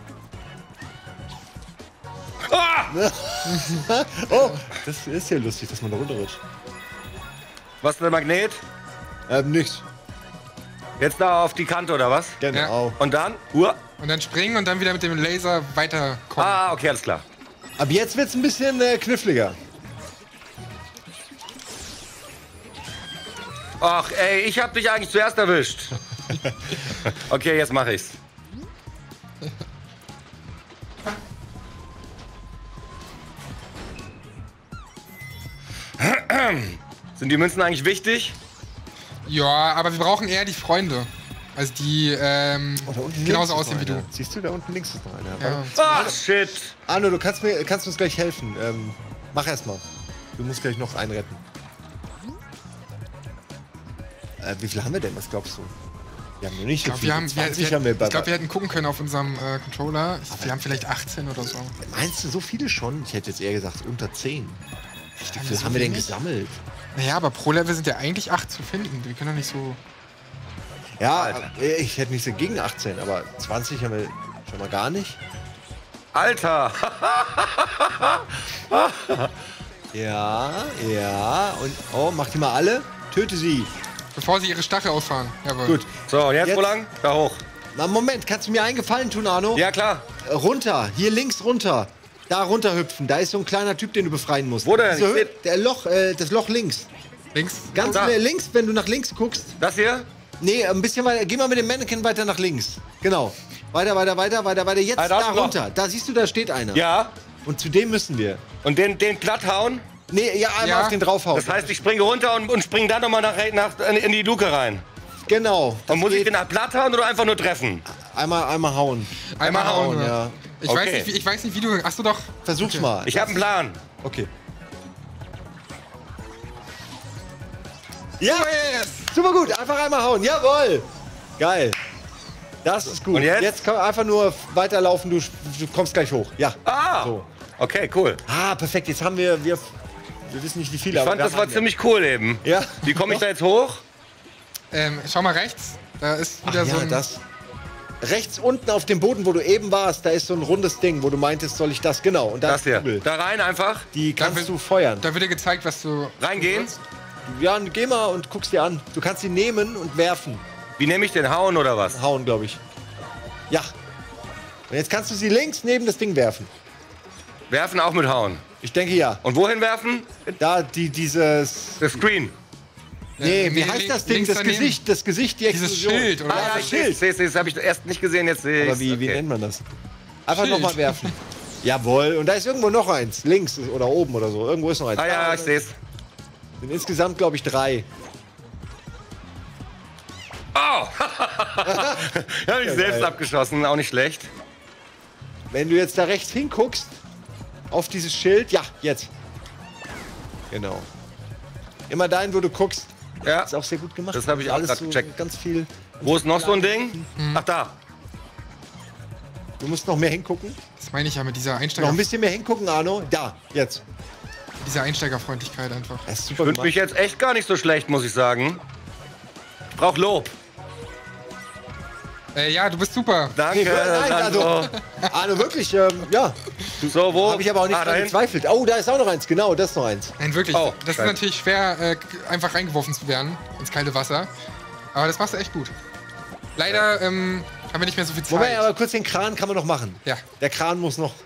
Ah!
Oh, das ist ja lustig, dass man da runterrutscht.
Was ist der Magnet?
Ähm, nichts.
Jetzt da auf die Kante oder was?
Genau.
Und dann? Uah.
Und dann springen und dann wieder mit dem Laser weiterkommen.
Ah, okay, alles klar.
Ab jetzt wird's ein bisschen äh, kniffliger.
Ach, ey, ich hab dich eigentlich zuerst erwischt. Okay, jetzt mach ich's. Sind die Münzen eigentlich wichtig?
Ja, aber wir brauchen eher die Freunde. Also die ähm,
Oh, da unten
genauso
links ist
aussehen wie
noch
du.
einer. Siehst du, da unten links ist noch einer.
Ja.
Ach, shit.
Arno, du kannst mir kannst uns gleich helfen. Ähm, mach erst mal. Du musst gleich noch einen retten. Äh, wie viel haben wir denn? Was glaubst du? Wir haben nur nicht
Ich
so
glaube,
viel.
wir, haben, wir,
zwanzig
wir,
haben wir bei.
ich glaub, wir hätten gucken können auf unserem äh, Controller. Ich, wir haben vielleicht achtzehn oder so.
Meinst du so viele schon? Ich hätte jetzt eher gesagt unter zehn.
Echt,
Wie
wir
viel
so
haben wir denn
wenig?
gesammelt?
Naja, aber pro Level sind ja eigentlich acht zu finden. Wir können doch nicht so.
Ja, äh, ich hätte nichts gegen achtzehn, aber zwanzig haben wir schon mal gar nicht.
Alter.
Ja, ja. Und oh, mach die mal alle. Töte sie.
Bevor sie ihre Stachel ausfahren. Jawohl.
Gut.
So, und jetzt,
Jetzt-
wo lang? Da hoch.
Na, Moment, kannst du mir einen Gefallen tun, Arno?
Ja, klar.
Äh, Runter, hier links runter. Da runterhüpfen. Da ist so ein kleiner Typ, den du befreien musst.
Wo denn?
Diese
Ich
Hü- Der Loch, äh, das Loch links.
Links.
Ganz
Da.
le- links, wenn du nach links guckst.
Das hier?
Nee, ein bisschen weiter. Geh mal mit dem Mannequin weiter nach links. Genau. Weiter, weiter, weiter, weiter, weiter. Jetzt
Ah, da
da
ist ein Loch.
runter. Da siehst du, da steht einer.
Ja.
Und zu dem müssen wir.
Und den, den platt hauen?
Nee, ja, einmal
Ja.
auf den draufhauen.
Das heißt, ich springe runter und, und springe dann nochmal nach, nach, in die Luke rein.
Genau. Das
Und muss ich
geht.
den platt hauen oder einfach nur treffen?
Einmal, einmal hauen.
Einmal hauen.
hauen,
Ja.
ja.
Ich,
Okay.
weiß nicht, wie, ich weiß nicht, wie du. Achso, doch.
Versuch's
Okay.
mal.
Ich habe einen Plan.
Okay. Ja,
Yes!
super gut. Einfach einmal hauen. Jawohl. Geil. Das ist gut.
Und jetzt?
Jetzt kann einfach nur weiterlaufen. Du, du kommst gleich hoch. Ja.
Ah!
So.
Okay, cool.
Ah, perfekt. Jetzt haben wir, wir, wir wissen nicht wie viele.
Ich
aber
fand,
wir
das war
haben
ziemlich cool eben.
Ja.
Wie komme ich da jetzt hoch?
Ähm, schau mal rechts. Da ist
Ach,
wieder so
ja,
ein.
das. Rechts unten auf dem Boden, wo du eben warst, da ist so ein rundes Ding, wo du meintest, soll ich das? Genau. Und da
Das
ist
hier.
Kugel.
Da rein einfach.
Die
Da
kannst
wird-
du feuern.
Da wird dir gezeigt, was du.
Reingehen.
Ja, geh mal und guck's dir an. Du kannst sie nehmen und werfen.
Wie nehme ich den? Hauen oder was?
Hauen, glaube ich. Ja. Und jetzt kannst du sie links neben das Ding werfen.
Werfen auch mit Hauen.
Ich denke ja.
Und wohin werfen?
Da, die, dieses.
Das Screen.
Nee,
Äh,
wie
nee,
heißt
li-
das Ding?
links
Das
daneben.
Gesicht, das Gesicht, die
Dieses
Explosion.
Schild, oder?
Ah, ja,
ich
Schild.
sehe es, das habe ich erst nicht gesehen, jetzt sehe ich
Aber wie, wie nennt man das? Einfach
Schild.
nochmal werfen. Jawohl. Und da ist irgendwo noch eins. Links oder oben oder so. Irgendwo ist noch eins.
Ah ja, ich sehe es.
Sind insgesamt, glaube ich, drei.
Oh! Ich habe mich selbst
geil.
abgeschossen, auch nicht schlecht.
Wenn du jetzt da rechts hinguckst, auf dieses Schild. Ja, jetzt. Genau. Immer dahin, wo du guckst.
Ja.
Ist auch sehr gut gemacht.
Das habe ich auch
Alles
grad
so
gecheckt.
Ganz viel.
Wo ist noch so ein Ding? Ach da.
Du musst noch mehr hingucken.
Das meine ich ja mit dieser,
Noch
Einsteiger,
ein bisschen mehr hingucken, Arno. Da, jetzt.
dieser Einsteigerfreundlichkeit einfach.
Das ist
Ich
super
finde
gemacht.
mich jetzt echt gar nicht so schlecht, muss ich sagen. Ich brauche Lob.
Äh, ja, du bist super.
Danke.
Nee, nein,
Sandro.
also, Arno, wirklich, ähm, ja.
So, wo?
Habe ich aber auch nicht
ah,
dran
dahin?
gezweifelt. Oh, da ist auch noch eins. Genau, das ist noch eins.
Nein, wirklich.
Oh,
das ist
scheiße.
natürlich schwer, äh, einfach reingeworfen zu werden ins kalte Wasser. Aber das machst du echt gut. Leider ähm, haben wir nicht mehr so viel Zeit.
Moment, aber kurz den Kran kann man noch machen.
Ja.
Der Kran muss noch.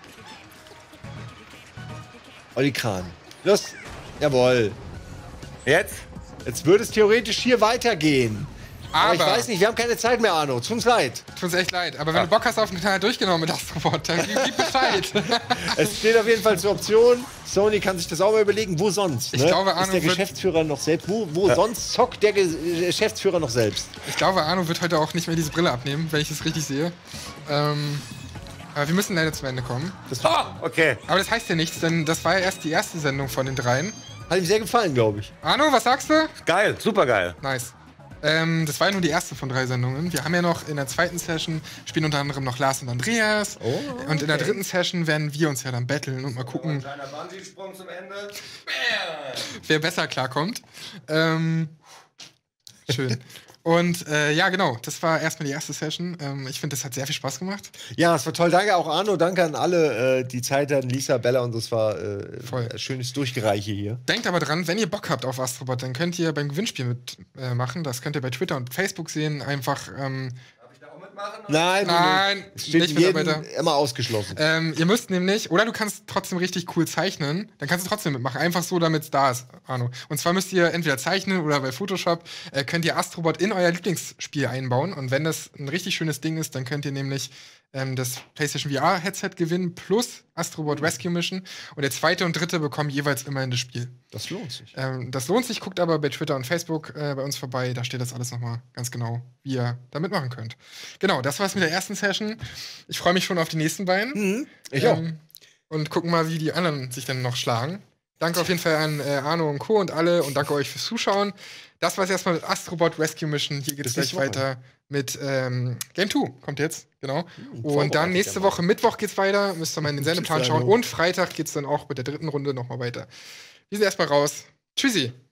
Olli Kran. Los. Jawohl.
Jetzt?
Jetzt würde es theoretisch hier weitergehen. Aber,
Aber,
ich weiß nicht, wir haben keine Zeit mehr, Arno. Tut uns leid.
tut uns echt leid. Aber wenn du Bock hast auf einen Knall durchgenommen mit Astrobot, dann gib gib Bescheid.
Es steht auf jeden Fall zur Option. Sony kann sich das auch mal überlegen. Wo sonst?
Ich
ne?
glaube,
ist
Arno
der
wird-
Geschäftsführer noch selbst. Wo, wo sonst zockt der Ge Geschäftsführer noch selbst?
Ich glaube, Arno wird heute auch nicht mehr diese Brille abnehmen, wenn ich es richtig sehe. Ähm, aber wir müssen leider zum Ende kommen.
Oh, okay.
Aber das heißt ja nichts, denn das war ja erst die erste Sendung von den dreien.
Hat ihm sehr gefallen, glaube ich.
Arno, was sagst du?
Geil, super geil.
Nice. Ähm, das war ja nur die erste von drei Sendungen. Wir haben ja noch in der zweiten Session, spielen unter anderem noch Lars und Andreas.
Oh,
Und in der dritten Session werden wir uns ja dann battlen und mal gucken,
Kleiner Bungee-Sprung zum Ende.
wer besser klarkommt. Ähm, schön. Und äh, ja, genau, das war erstmal die erste Session. Ähm, ich finde, das hat sehr viel Spaß gemacht.
Ja, es war toll. Danke auch Arno. Danke an alle, äh, die Zeit hatten. Lisa, Bella und so. Es war äh,
Voll.
ein schönes Durchgereiche hier.
Denkt aber dran, wenn ihr Bock habt auf Astrobot, dann könnt ihr beim Gewinnspiel mitmachen. Äh, machen. Das könnt ihr bei Twitter und Facebook sehen. Einfach, ähm,
Darf ich da auch mitmachen?
Nein,
nein,
es steht
nicht
jeden
Mitarbeiter.
immer ausgeschlossen.
Ähm, ihr müsst nämlich, oder du kannst trotzdem richtig cool zeichnen, dann kannst du trotzdem mitmachen. Einfach so, damit es da ist, Arno. Und zwar müsst ihr entweder zeichnen oder bei Photoshop äh, könnt ihr Astrobot in euer Lieblingsspiel einbauen. Und wenn das ein richtig schönes Ding ist, dann könnt ihr nämlich ähm, das PlayStation V R-Headset gewinnen plus Astrobot Rescue Mission. Und der zweite und dritte bekommen jeweils immerhin das Spiel.
Das lohnt sich.
Ähm, das lohnt sich. Guckt aber bei Twitter und Facebook äh, bei uns vorbei. Da steht das alles nochmal ganz genau, wie ihr da mitmachen könnt. Genau, das war's mit der ersten Session. Ich freue mich schon auf die nächsten beiden.
Mhm. Ich
ähm, Und gucken mal, wie die anderen sich dann noch schlagen. Danke auf jeden Fall an äh, Arno und Co. und alle und danke euch fürs Zuschauen. Das war's erstmal mit Astrobot Rescue Mission. Hier geht's
Bis
gleich
nächste Woche.
weiter mit ähm, Game zwei. Kommt jetzt, genau. Und
vorbereitet
dann nächste
ja mal.
Woche, Mittwoch geht's weiter. Müsst ihr mal in den Sendeplan
Tschüss,
schauen.
Arno.
Und Freitag geht's dann auch mit der dritten Runde nochmal weiter. Wir sind erstmal raus. Tschüssi.